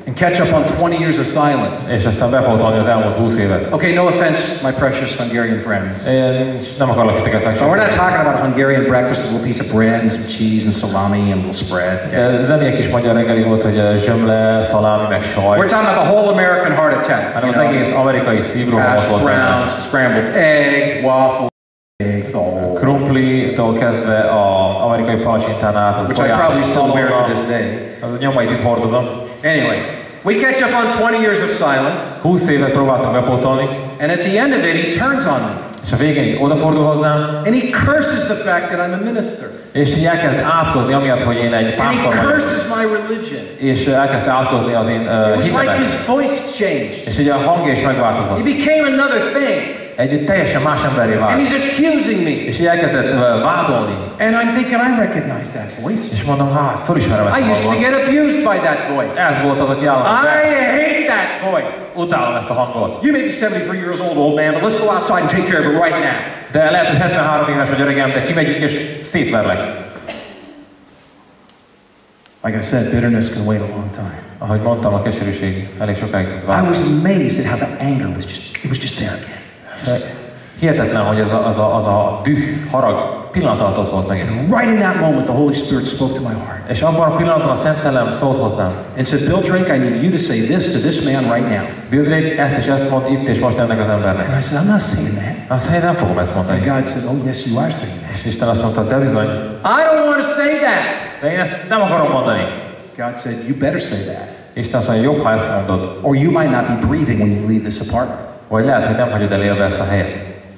E: and catch up on 20 years of silence.
B: És aztán bepótolni az elmúlt 20 évet.
E: Okay, no offense, my precious Hungarian friends.
B: Én nem akarok titeket
E: But we're not
B: megsérteni.
E: talking about a Hungarian breakfast, a little piece of bread and some cheese and salami and a little spread.
B: De nem ilyen kis magyar reggeli volt, hogy zsömle, szalámi, meg saj,
E: We're talking about the whole American heart attack.
B: hanem az
E: You know,
B: egész amerikai szívrohamot
E: hash
B: volt benne.
E: browns, scrambled eggs, waffles, eggs, the whole.
B: Krumplitól kezdve az amerikai palacsintán át, az
E: Which I
B: tojás,
E: probably still wear to
B: szalonna,
E: this day.
B: az a nyomait itt hordozom.
E: Anyway, we catch up on 20 years of silence,
B: 20 évet próbáltam bepótolni,
E: and at the end of it, he turns on me.
B: és a végén így odafordul hozzám,
E: And he curses the fact that I'm a minister.
B: és így elkezd átkozni amiatt, hogy én egy
E: And he
B: pásztor vagyok.
E: curses my religion.
B: És elkezdte átkozni az én
E: It was like
B: hitemet.
E: his voice changed.
B: És így a hangja is
E: He
B: megváltozott.
E: became another thing.
B: Egy teljesen más emberré
E: And
B: vált.
E: he's accusing me.
B: És így elkezdett vádolni.
E: And I'm thinking, I recognize that voice.
B: És mondom, hát, fölismerem ezt
E: I
B: a
E: used to
B: hangot.
E: get abused by that voice.
B: Ez volt az, aki állandóan.
E: I hate that voice.
B: Utálom ezt a hangot.
E: You may be 73 years old man, but let's go outside and take care of it right now.
B: De lehet, hogy 73 éves vagy öregem, de kimegyünk és szétverlek.
E: Like I said, bitterness can wait a long time.
B: Ahogy mondtam, a keserűség elég sokáig tud
E: I
B: várni.
E: was amazed at how the anger was just there again.
B: Hihetetlen, hogy az a düh, harag pillanat alatt ott volt megint.
E: Right in that moment, the Holy Spirit spoke to my heart
B: És abban a pillanatban a Szent Szellem szólt hozzám.
E: and said, Bill Drake, I need you to say this to this man right now.
B: Bill Drake, ezt és ezt mond itt és most ennek az embernek.
E: And I said, I'm not saying that.
B: Azt mondja, nem fogom ezt
E: And
B: mondani.
E: God said, oh, yes, you are saying that.
B: És Isten azt mondta, de bizony,
E: I don't want to say that.
B: de én ezt nem akarom mondani.
E: God said, you better say that.
B: Isten azt mondja, jobb, ha ezt mondod.
E: Or you might not be breathing when you leave this apartment.
B: Vagy lehet, hogy nem hagyod elélve ezt a helyet.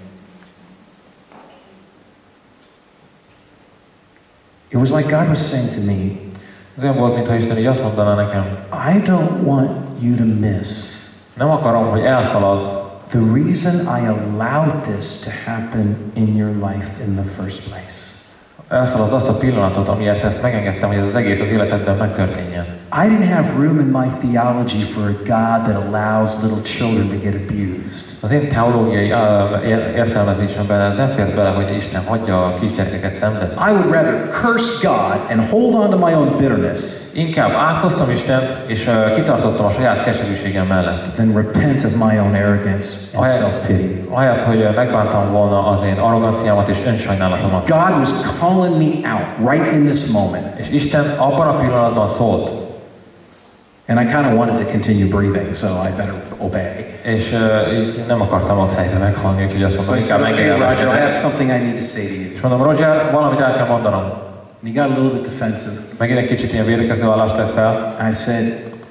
E: It was like God was saying to me,
B: Ez olyan volt, mintha Isten így azt mondaná nekem,
E: I don't want you to miss
B: nem akarom, hogy elszalazd.
E: the reason I allowed this to happen in your life in the first place.
B: Elszalazd azt a pillanatot, amiért ezt megengedtem, hogy ez az egész az életedben megtörténjen.
E: I didn't have room in my theology for a God that allows little children to get abused.
B: Az én teológiai értelmezésemben ez nem fért bele, hogy Isten hagyja a kisgyerekeket szenvedni.
E: I would rather curse God and hold on to my own bitterness
B: Inkább átkoztam Istent, és kitartottam a saját keserűségem mellett.
E: than repent of my own arrogance and self-pity.
B: Ahelyett, hogy megbántam volna az én arroganciámat és önsajnálatomat.
E: God was calling me out right in this moment.
B: És Isten abban a pillanatban szólt,
E: And I kind of wanted to continue breathing, so I better obey.
B: és így nem akartam ott helyben meghalni, úgyhogy azt
E: So
B: mondom,
E: I
B: inkább
E: said, okay, Roger, I have
B: engedem.
E: something I need to say to you.
B: És mondom, Roger, valamit el kell mondanom.
E: And he got a little bit defensive.
B: Megint egy kicsit ilyen védekező állást tesz fel.
E: I said,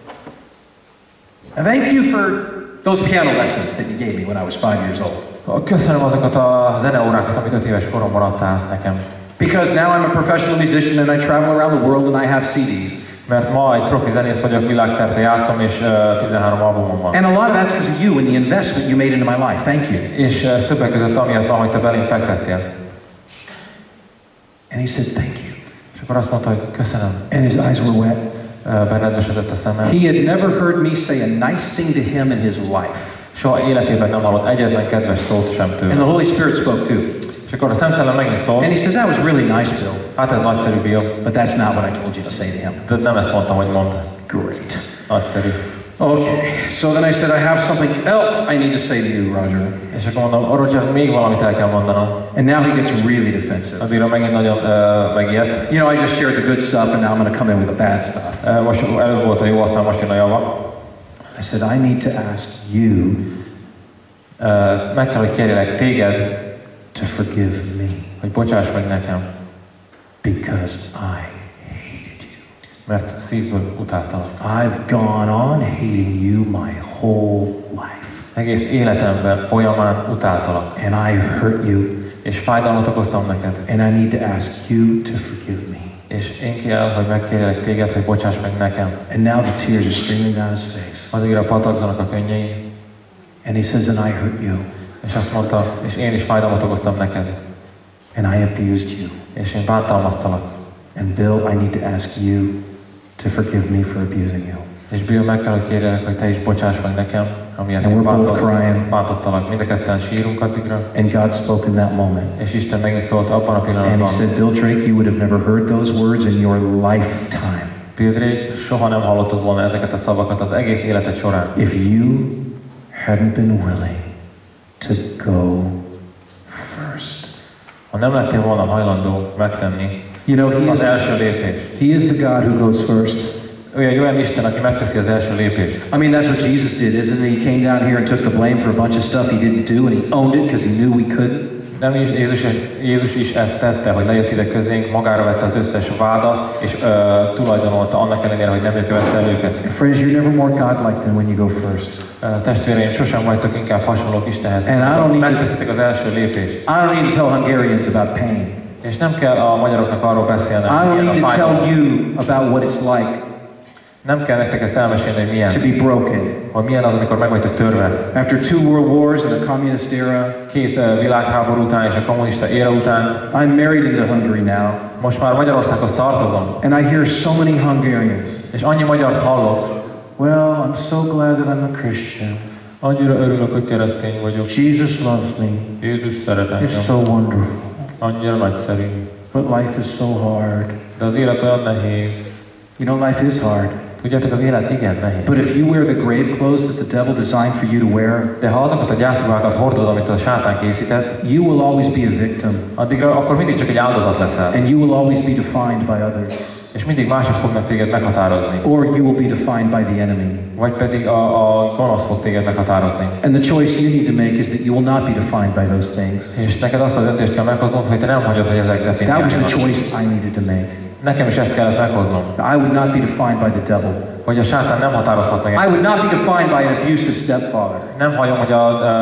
E: thank you for those piano lessons that you gave me when I was 5 years old.
B: Köszönöm azokat a zeneórákat, amit 5 éves koromban adtál nekem.
E: Because now I'm a professional musician and I travel around the world and I have CDs.
B: Mert ma egy profi zenész vagyok, világszerte játszom, és 13 albumom van.
E: And a lot of that's because of you and the investment you made into my life. Thank you.
B: És ez többek között amiatt van, hogy te belém fektettél.
E: And he said, thank you.
B: És akkor azt mondta, hogy köszönöm.
E: And his eyes were wet.
B: Bennedvesedett a szemem.
E: He had never heard me say a nice thing to him in his life.
B: Soha életében nem hallott egyetlen kedves szót sem
E: And
B: tőle.
E: the Holy Spirit spoke too.
B: És akkor a Szent Szellem megint szól.
E: And he says, that was really nice, Bill.
B: Hát ez nagyszerű, Bill.
E: But that's not what I told you to say to him.
B: De nem ezt mondtam, hogy mondd.
E: Great.
B: Nagyszerű.
E: Okay, so then I said, I have something else I need to say to you, Roger.
B: És akkor mondom, Roger, még valamit el kell mondanom.
E: And now he gets really defensive.
B: Addigra megint nagyon megijedt.
E: You know, I just shared the good stuff and now I'm going to come in with the bad stuff.
B: Most előbb volt a jó, aztán most jön a java.
E: I said, I need to ask you
B: Meg kell, hogy kérjelek téged,
E: to forgive me
B: hogy bocsáss meg nekem,
E: because I hated you.
B: mert szívből utáltalak.
E: I've gone on hating you my whole life.
B: Egész életemben folyamán utáltalak,
E: And I hurt you.
B: és fájdalmat okoztam neked.
E: And I need to ask you to forgive me.
B: És én kell, hogy megkérjelek téged, hogy bocsáss meg nekem.
E: And now the tears are streaming down his face.
B: Addigra patagzanak a könnyei,
E: And he says, and I hurt you.
B: és azt mondta, és én is fájdalmat okoztam neked,
E: And I abused you.
B: és én bántalmaztalak.
E: And Bill, I need to ask you to forgive me for abusing you.
B: És Bill, meg kell, hogy kérjelek, hogy te is bocsáss meg nekem, amiért
E: And
B: én
E: we're both crying.
B: bántottalak. Mind a ketten sírunk addigra,
E: And God spoke in that moment.
B: és Isten megint szólt abban a
E: And he
B: pillanatban.
E: said, Bill Drake, you would have never heard those words in your lifetime.
B: Bill Drake, soha nem hallottad volna ezeket a szavakat az egész életed során.
E: if you hadn't been willing to go first.
B: Ha nem lettél volna hajlandó megtenni
E: You know,
B: az első lépést.
E: He is the God who goes first.
B: Ő egy olyan Isten, aki megteszi az első lépést.
E: I mean, that's what Jesus did, isn't it? He came down here and took the blame for a bunch of stuff he didn't do, and he owned it because he knew we couldn't.
B: Nem Jézus is ezt tette, hogy lejött ide közénk, magára vette az összes vádat, és tulajdonolta annak ellenére, hogy nem ő követte el őket.
E: Friends, you're never more godlike than when you go first.
B: Testvéreim, sosem vagytok inkább hasonlók Istenhez.
E: And
B: Megteszitek az első lépést.
E: I don't need to tell Hungarians about pain.
B: És nem kell a magyaroknak arról beszélnem,
E: I don't
B: hogy milyen
E: need
B: a
E: to
B: fájdalom.
E: tell you about what it's like
B: Nem kell nektek ezt elmesélni, hogy milyen.
E: to be broken.
B: Hogy milyen az, amikor meg vagytok törve.
E: After 2 world wars and the communist era,
B: 2 világháború után és a kommunista éra után.
E: I'm married into Hungary now.
B: Most már Magyarországhoz tartozom.
E: And I hear so many Hungarians.
B: És annyi magyart hallok.
E: Well, I'm so glad that I'm a Christian.
B: Annyira örülök, hogy keresztény vagyok.
E: Jesus loves me.
B: Jézus szeret engem.
E: It's so wonderful.
B: Annyira nagyszerű.
E: But life is so hard.
B: De az élet olyan nehéz.
E: You know, life is hard.
B: Tudjátok, az élet igen nehéz.
E: But if you wear the grave clothes that the devil designed for you to wear,
B: De ha azokat a gyászruhákat hordod, amit a sátán készített,
E: you will always be a victim.
B: akkor mindig csak egy áldozat leszel.
E: And you will always be defined by others.
B: És mindig mások fognak téged meghatározni.
E: Or you will be defined by the enemy.
B: Vagy pedig a gonosz fog téged meghatározni.
E: And the choice you need to make is that you will not be defined by those things.
B: És neked azt az döntést kell meghoznod, hogy te nem hagyod, hogy ezek
E: That was the
B: definiáljanak.
E: choice I needed to make.
B: Nekem is ezt kellett meghoznom,
E: I would not be defined by the devil.
B: hogy a sátán nem határozhat meg.
E: I would not be defined by an abusive stepfather.
B: Nem hagyom, hogy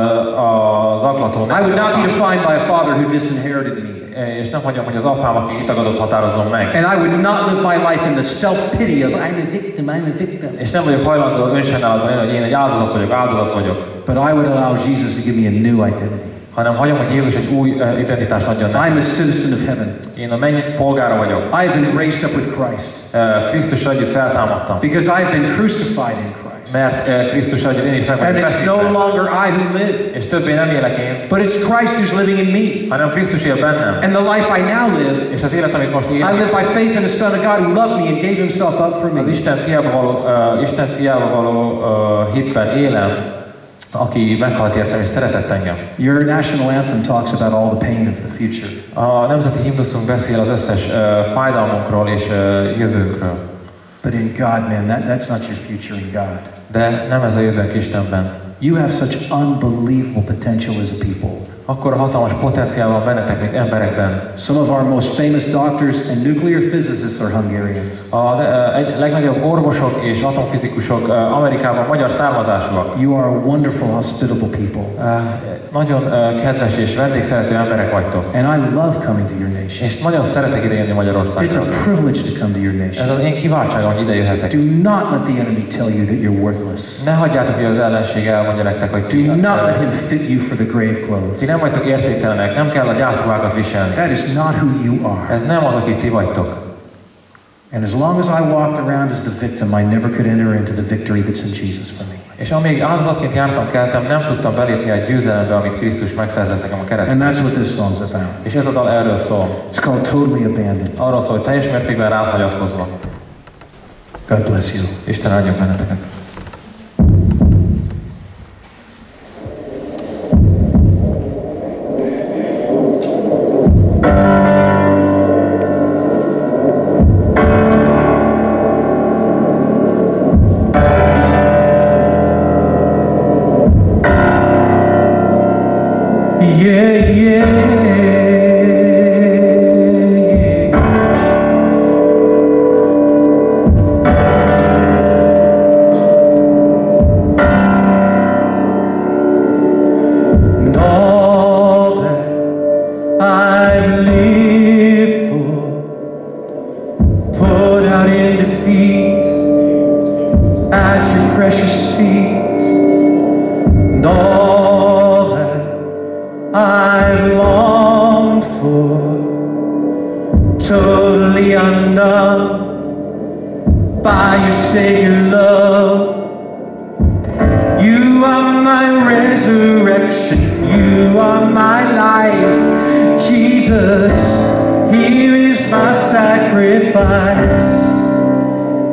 B: a zaklató
E: I would not be defined by a father who disinherited me.
B: és nem hagyom, hogy az apám, aki kitagadott, határozzon meg.
E: And I would not live my life in the self-pity of I'm a victim, I'm a victim.
B: És nem vagyok hajlandó önsajnálatban élni, hogy én egy áldozat vagyok.
E: But I would allow Jesus to give me a new identity.
B: Hanem hagyom, hogy Jézus egy új identitást adjon
E: I'm
B: nekem.
E: a citizen of heaven.
B: Én a menny polgára vagyok.
E: I have been raised up with Christ.
B: Krisztussal együtt feltámadtam.
E: Because I have been crucified in Christ.
B: Mert Krisztussal együtt én is meg
E: And
B: vagyok
E: it's no
B: feszítve.
E: longer I who live,
B: És többé nem élek én,
E: but it's Christ who's living in me.
B: hanem Krisztus él bennem.
E: And the life I now live,
B: És az élet, amit most
E: I
B: élek,
E: live by faith in the Son of God who loved me and gave himself up for
B: az
E: me.
B: Isten fiába való hitben élem, aki meghalt értem és szeretett engem.
E: Your national anthem talks about all the pain of the future.
B: A nemzeti himnuszunk beszél az összes fájdalmunkról és jövőnkről.
E: But in God, man, that's not your future in God.
B: De nem ez a jövőnk Istenben.
E: You have such unbelievable potential as a people.
B: Akkor hatalmas potenciál van bennetek, mint emberekben.
E: Some of our most famous doctors and nuclear physicists are Hungarians.
B: Egy legnagyobb orvosok és atomfizikusok Amerikában magyar származásúak.
E: You are wonderful, hospitable people.
B: Nagyon kedves és vendégszerető emberek vagytok.
E: And I love coming to your nation.
B: És nagyon szeretek ide jönni Magyarországra.
E: It's a privilege to come to your nation.
B: Ez az én kiváltságom, hogy ide jöhetek.
E: Do not let the enemy tell you that you're worthless.
B: Ne hagyjátok, hogy az ellenség elmondja nektek, hogy
E: Do not let him fit you for the grave clothes.
B: ti nem vagytok értéktelenek, nem kell a gyászruhákat viselni.
E: That is not who you are.
B: Ez nem az, aki ti vagytok.
E: And as long as I walked around as the victim, I never could enter into the victory that's in Jesus for me.
B: És amíg áldozatként jártam, keltem, nem tudtam belépni egy győzelembe, amit Krisztus megszerzett nekem a kereszten.
E: And that's what this song's about.
B: És ez a dal erről szól.
E: It's called Totally Abandoned.
B: Arról szól, hogy teljes mértékben ráhagyatkozva.
E: God bless you.
B: Isten áldjon benneteket.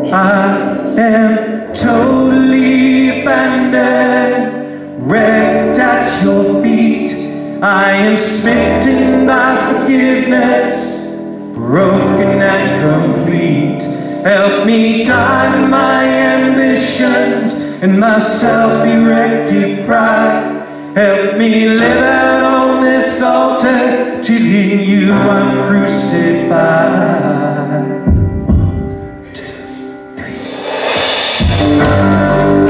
C: I am totally abandoned, wrecked at your feet. I am smitten by forgiveness, broken and complete. Help me die my ambitions and my self-erected pride. Help me live out on this altar till in you I'm crucified. 1, 2, 3.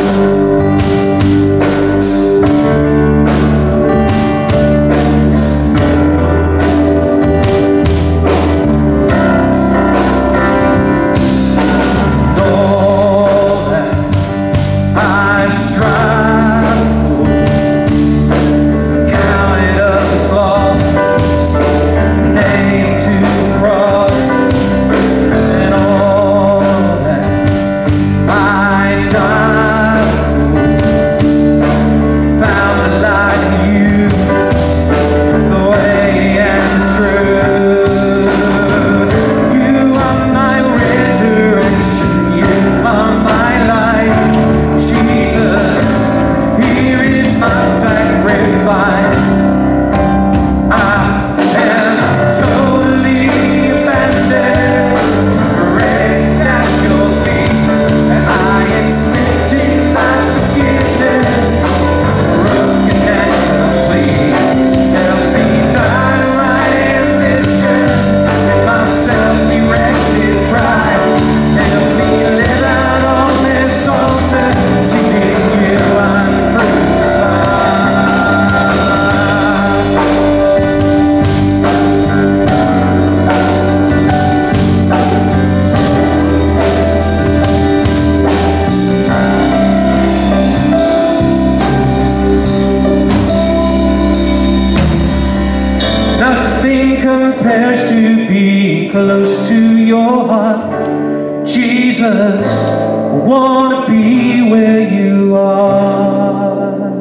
C: Compares to being close to your heart, Jesus. I wanna be where you are.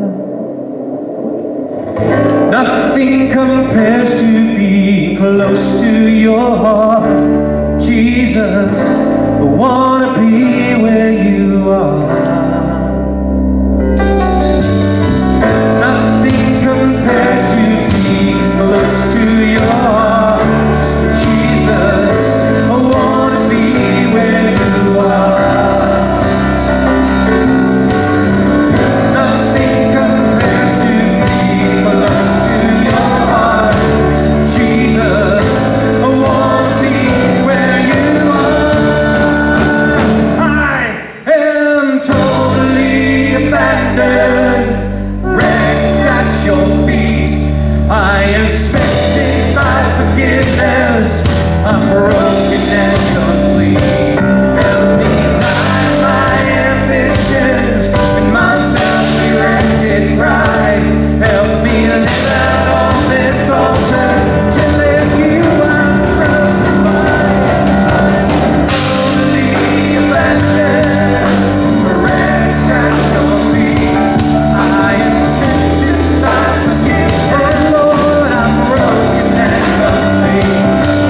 C: Nothing compares to being close to your heart, Jesus. I wanna be where you are. Nothing compares to being close to your heart. I'm broken and complete. Help me die my ambitions and my self-erected pride. Help me live out on this altar till in you I'm crucified. I'm totally abandoned, wrecked at your feet. I am smitten by forgiveness, Lord. I'm broken and complete.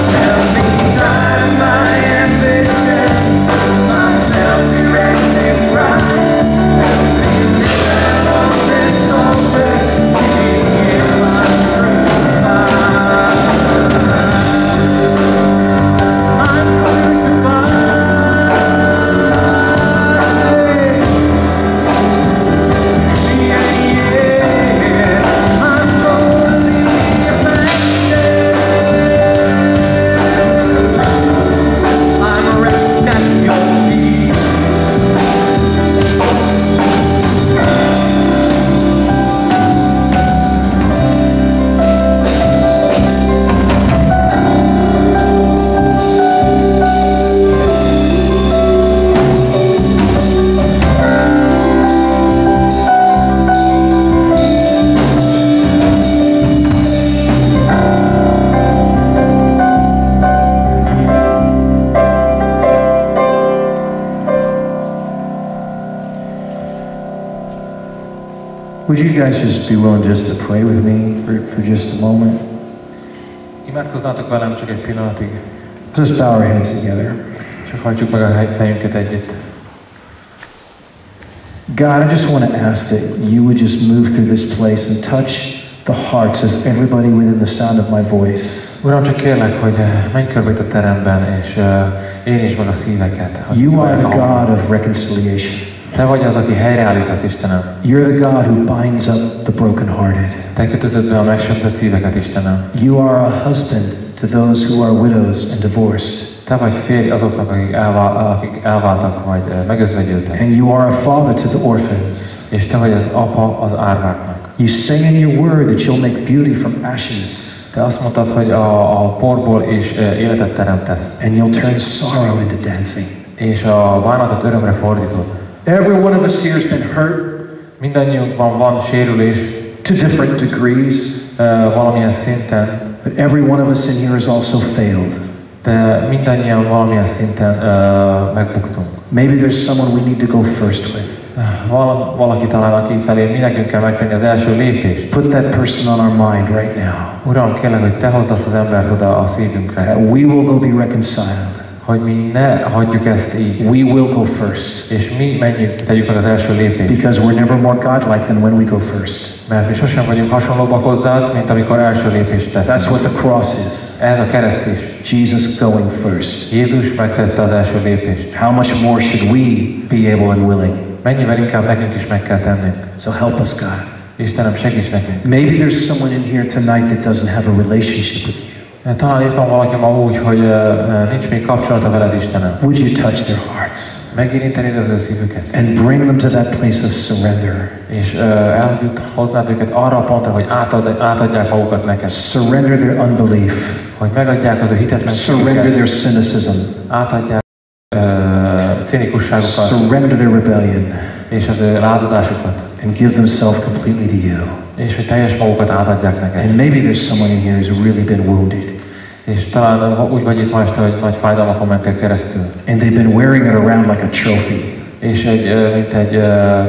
C: Would you guys just be willing just to pray with me for just a moment?
B: Imádkoznátok velem csak egy pillanatig.
C: Just bow our heads together.
B: Csak hajtsuk meg a fejünket együtt.
E: God, I just want to ask that you would just move through this place and touch the hearts of everybody within the sound of my voice.
B: Uram, csak kérlek, hogy menj körbe itt a teremben, és érintsd meg a szíveket.
E: You are the God of reconciliation.
B: Te vagy az, aki helyreállítasz, Istenem.
E: You're the God who binds up the brokenhearted.
B: Te kötözöd be a megsebzett szíveket, Istenem.
E: You are a husband to those who are widows and divorced.
B: Te vagy férj azoknak, akik elváltak, vagy megözvegyültek.
E: And you are a father to the orphans.
B: És te vagy az apa az árváknak.
E: You say in your word that you'll make beauty from ashes.
B: Te azt mondtad, hogy a porból is életet teremtesz.
E: And you'll turn sorrow into dancing.
B: És a bánatot örömre fordítod.
E: Every one of us here has been hurt.
B: Mindannyiunkban van sérülés.
E: To different degrees.
B: Valamilyen szinten.
E: But every one of us in here has also failed.
B: De mindannyian valamilyen szinten megbuktunk.
E: Maybe there's someone we need to go first with.
B: Valaki talán, aki felé mi nekünk kell megtenni az első lépést.
E: Put that person on our mind right now.
B: Uram, kérlek, hogy te hozd azt az embert oda a szívünkre.
E: That we will go be reconciled.
B: Hogy mi ne hagyjuk ezt így.
E: We will go first.
B: És mi tegyük meg az első lépést.
E: Because we're never more godlike than when we go first.
B: Mert mi sosem vagyunk hasonlóbbak hozzád, mint amikor első lépést teszünk.
E: That's what the cross is.
B: Ez a kereszt is.
E: Jesus going first.
B: Jézus megtette az első lépést.
E: How much more should we be able and willing?
B: Mennyivel inkább nekünk is meg kell tennünk.
E: So help us, God.
B: Istenem, segíts nekünk.
E: Maybe there's someone in here tonight that doesn't have a relationship with you.
B: Talán itt van valaki ma úgy, hogy nincs még kapcsolata veled, Istenem.
E: Would you touch their hearts?
B: Megérintenéd az ő szívüket.
E: And bring them to that place of surrender.
B: És hoznád őket arra a pontra, hogy átadják magukat neked.
E: Surrender their unbelief.
B: Hogy megadják az ő hitetlenségüket.
E: Surrender their cynicism.
B: Átadják cinikusságukat.
E: Surrender their rebellion.
B: És az ő lázadásukat.
E: And give themselves completely to you.
B: És hogy teljes magukat átadják neked.
E: And maybe there's someone in here who's really been wounded.
B: És talán úgy vagy itt ma este, hogy nagy fájdalmakon mentél keresztül.
E: And they've been wearing it around like a trophy.
B: És mint egy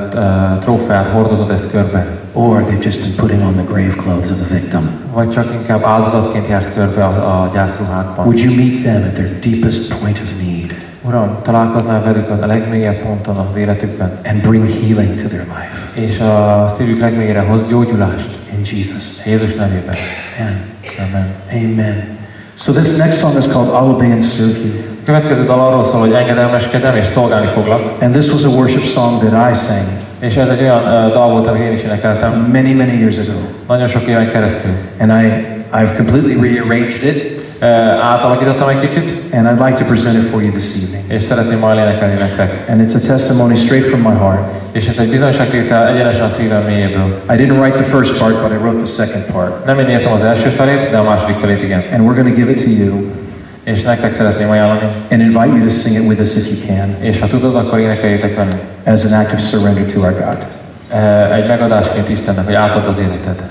B: trófeát hordozod ezt körbe.
E: Or they've just been putting on the grave clothes of the victim.
B: Vagy csak inkább áldozatként jársz körbe a gyászruhákban.
E: Would you meet them at their deepest point of need?
B: Uram, találkoznál velük a legmélyebb ponton az életükben.
E: And bring healing to their life.
B: És a szívük legmélyére hoz gyógyulást.
E: In Jesus' name.
B: Jézus nevében.
E: Amen.
B: Amen.
E: Amen. So this next song is called I'll Obey and Serve You.
B: A következő dal arról szól, hogy engedelmeskedem és szolgálni foglak.
E: And this was a worship song that I sang.
B: És ez egy olyan dal volt, amit én is énekeltem.
E: Many years ago.
B: Nagyon sok éven keresztül.
E: And I've completely rearranged it.
B: Átalakítottam egy kicsit.
E: And I'd like to present it for you this evening.
B: És szeretném majd énekelni nektek.
E: And it's a testimony straight from my heart.
B: És ez egy bizonyságtétel egyenesen a szívem mélyéből.
E: I didn't write the first part, but I wrote the second part.
B: Nem én írtam az első felét, de a második felét igen.
E: And we're going to give it to you.
B: És nektek szeretném ajánlani.
E: And invite you to sing it with us if you can.
B: És ha tudod, akkor énekeljétek velünk.
E: As an act of surrender to our God.
B: Egy megadásként Istennek, hogy átad az életed.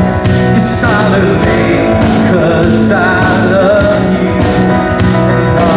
C: Yes, I love you, 'cause I love you.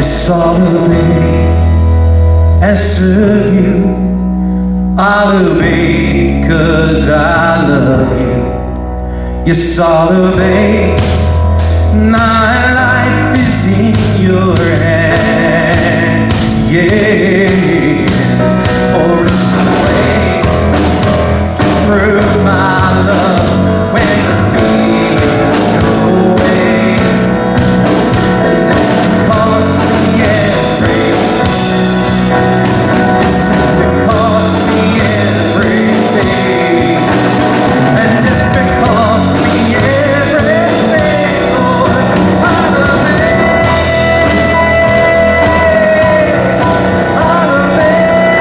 C: Yes, I'll obey and serve you. I'll obey 'cause I love you. Yes, I'll obey. My life is in your hand. Yes, for it's the way to prove my love when the feelings go away. And it costs me everything. Yes, it costs me everything. And if it costs me everything, Lord, I'll obey. I'll obey.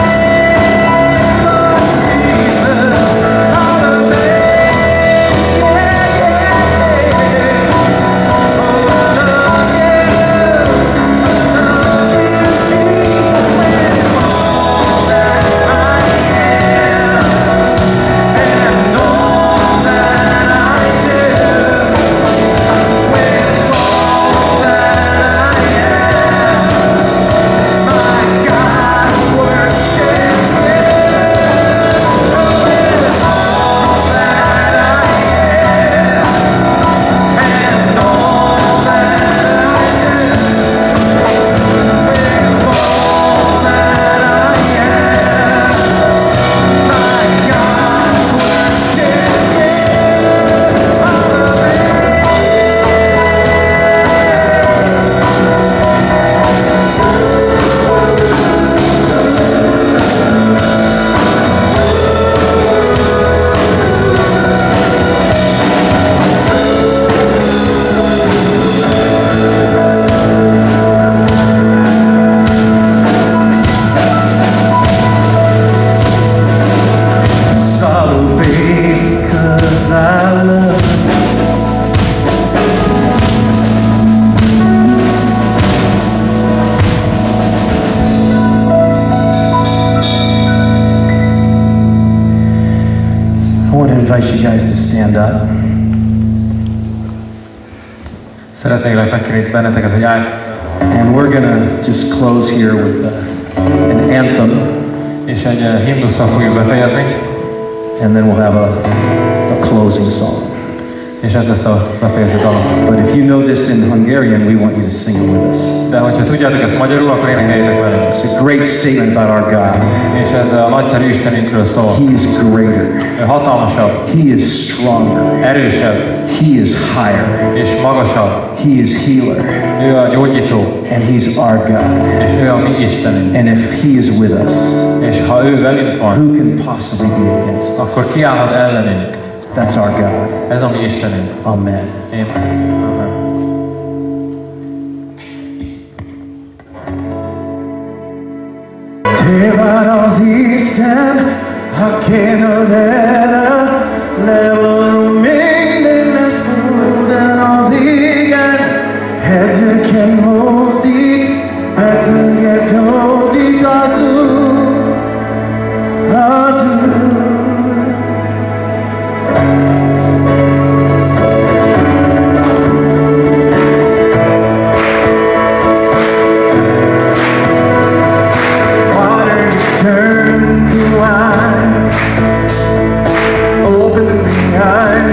C: Invite you guys to stand up.
B: Szeretnélek megkérni benneteket, hogy állj,
C: And we're going to just close here with an anthem.
B: és egy himnusszal fogjuk befejezni,
C: And then we'll have a closing song.
B: és ez lesz a befejező dal.
C: But if you know this in Hungarian, we want you to sing it with us.
B: De hogyha tudjátok ezt magyarul, akkor énekeljétek velünk.
C: It's a great statement about our God.
B: És ez a nagyszerű Istenünkről szól.
C: He is greater.
B: Ő hatalmasabb,
C: He is stronger.
B: erősebb,
C: He is higher.
B: és magasabb.
C: He is healer.
B: Ő a gyógyító,
C: And He's our God.
B: és ő a mi Istenünk.
C: And if He is with us,
B: És ha ő velünk van,
C: who can possibly be against us?
B: akkor ki állhat ellenünk?
C: That's our God.
B: Ez a mi Istenünk.
C: Amen.
B: Én. Amen.
C: Te var az Isten, aken a lera, level minden földön az égen, hegyeken mozdít, betegek gyógyít az Úr, az Úr. Turn to wine, open the eyes.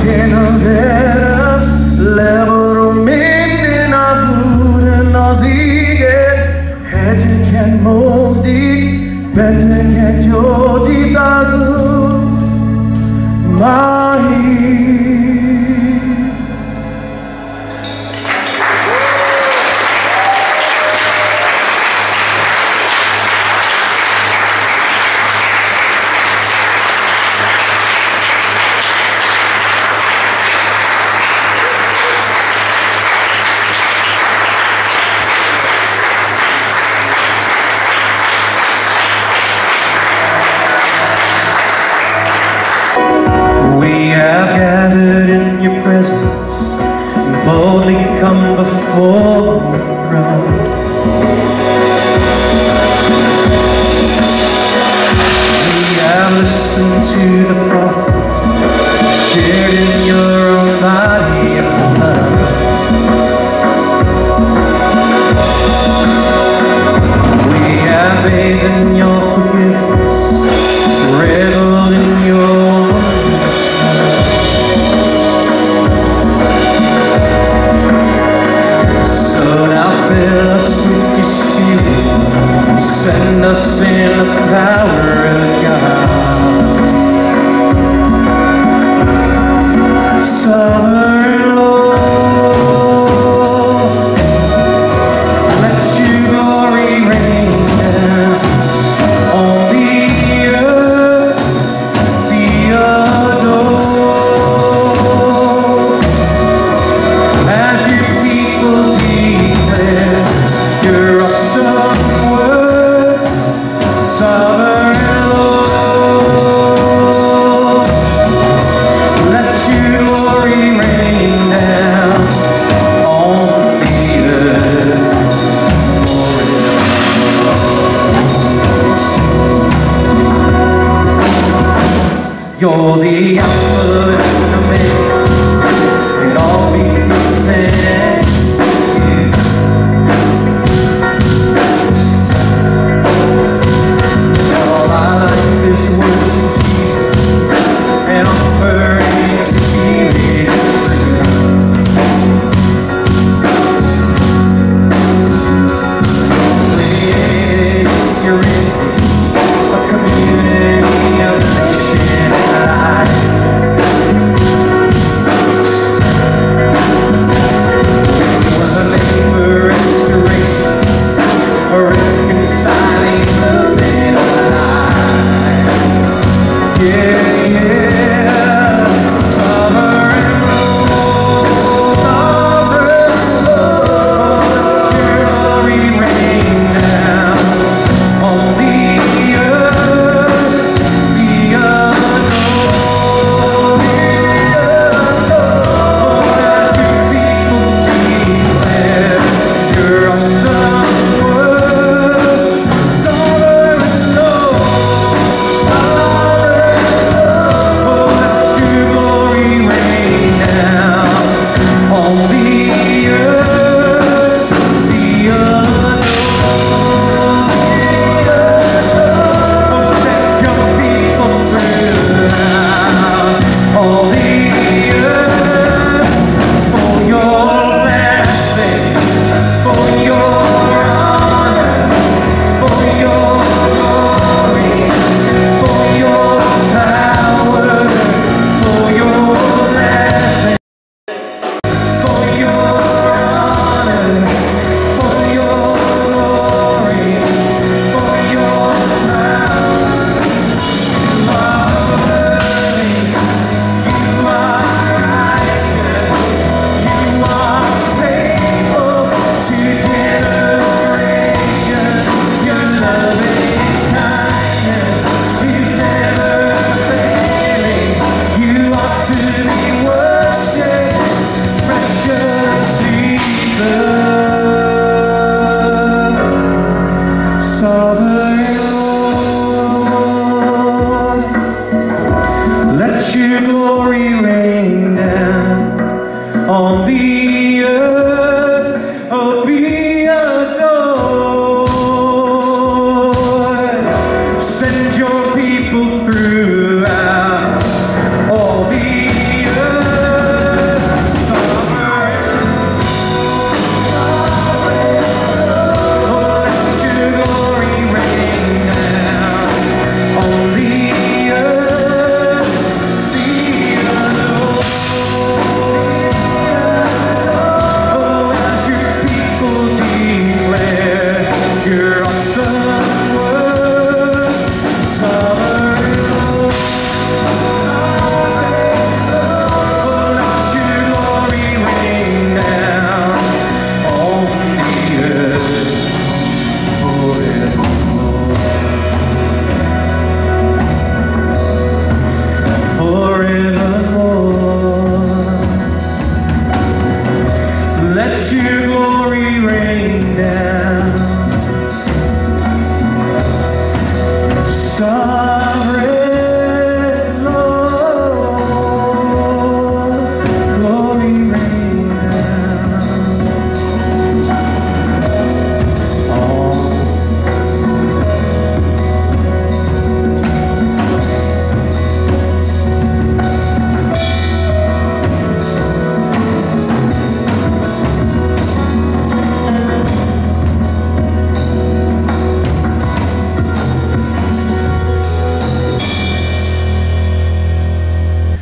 C: Primavera level minden az úren az ígér, hegyeken mozdít, betegen gyógyít az Úr, ma hív. Boldly come before the throne. We have listened to the prophets, shared in your own body and blood. We have bathed in your forgiveness, reveled in your wondrous love. So now fill us with your Spirit, send us in the power of God. Sovereign Lord, let your glory rain down on the earth, be adored as your people declare your awesome word. Sovereign Lord, let your glory rain down on the earth. You're the Alpha and Omega, it all begins and ends with you. All I like is worship Jesus and offering a spirit of created in your image, a community of mission and life. We're made for restoration, for reconciling the middle line. Yeah, yeah, sovereign Lord, let your glory rain down on the earth, be adored, as your people declare your awesome word. Sovereign Lord, let your glory rain down on the earth, be adored. Set your people throughout all the earth for your blessing, for your honor, for your glory, for your power, for your blessing, for your honor, for your glory, for your power. You are worthy, you are righteous, you are faithful to generations. Your loving kindness is never failing. You ought to be worshipped, precious Jesus. Sovereign Lord, let your glory rain down on the earth, oh, be adored. Send your people throughout all the earth.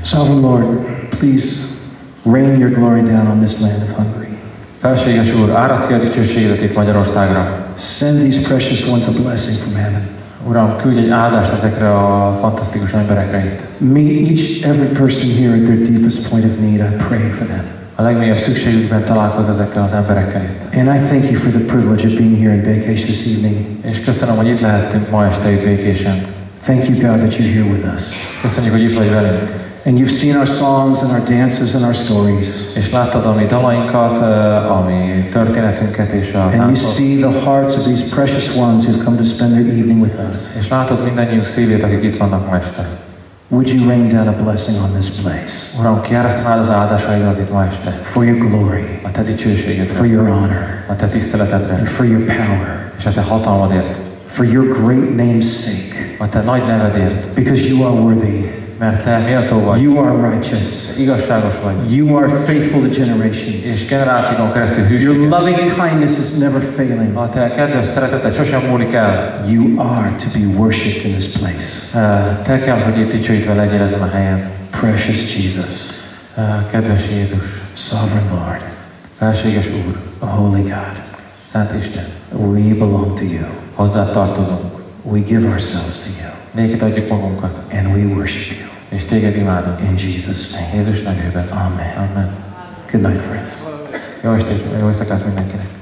E: Sovereign Lord, please rain your glory down on this land of Hungary.
B: Felséges Úr, áraszt ki a dicsőségedet itt Magyarországra.
E: Send these precious ones a blessing from heaven.
B: Uram, küldj egy áldást ezekre a fantasztikus emberekre itt.
E: Meet each every person here at their deepest point of need. I pray for them.
B: A legmélyebb szükségükben találkozz ezekkel az emberekkel itt.
E: And I thank you for the privilege of being here in Békés this evening.
B: És köszönöm, hogy itt lehettünk ma este itt Békésen.
E: Thank you, God, that you're here with us.
B: Köszönjük, hogy itt vagy velünk.
E: And you've seen our songs and our dances and our stories.
B: És láttad a mi dalainkat, a mi történetünket és a
E: And you
B: táncot.
E: see the hearts of these precious ones who've come to spend their evening with us.
B: És látod mindannyiunk szívét, akik itt vannak ma este.
E: Would you rain down a blessing on this place?
B: Uram, kiárasztanád az áldásaidat itt ma este.
E: For your glory,
B: A te dicsőségedre,
E: for your honor,
B: a te tiszteletedre,
E: and for your power,
B: és a te hatalmadért,
E: for your great name's sake.
B: a te nagy nevedért,
E: Because you are worthy.
B: mert te méltó vagy,
E: You are righteous.
B: igazságos vagy,
E: You are faithful to generations.
B: és generációkon keresztül
E: Your
B: hűséges.
E: loving kindness is never failing.
B: A te kedves szereteted sosem múlik el.
E: You are to be worshipped in this place.
B: Te kell, hogy itt dicsőítve legyél ezen a helyen.
E: Precious Jesus,
B: Kedves Jézus,
E: sovereign Lord,
B: felséges Úr,
E: holy God,
B: Szent Isten,
E: we belong to you.
B: hozzád tartozunk.
E: We give ourselves to you,
B: Néked adjuk magunkat,
E: and we worship you.
B: és téged imádunk.
E: In Jesus' name,
B: Jézus nevében.
E: amen.
B: Amen.
E: Good night, friends.
B: Jó estét, jó éjszakát mindenkinek.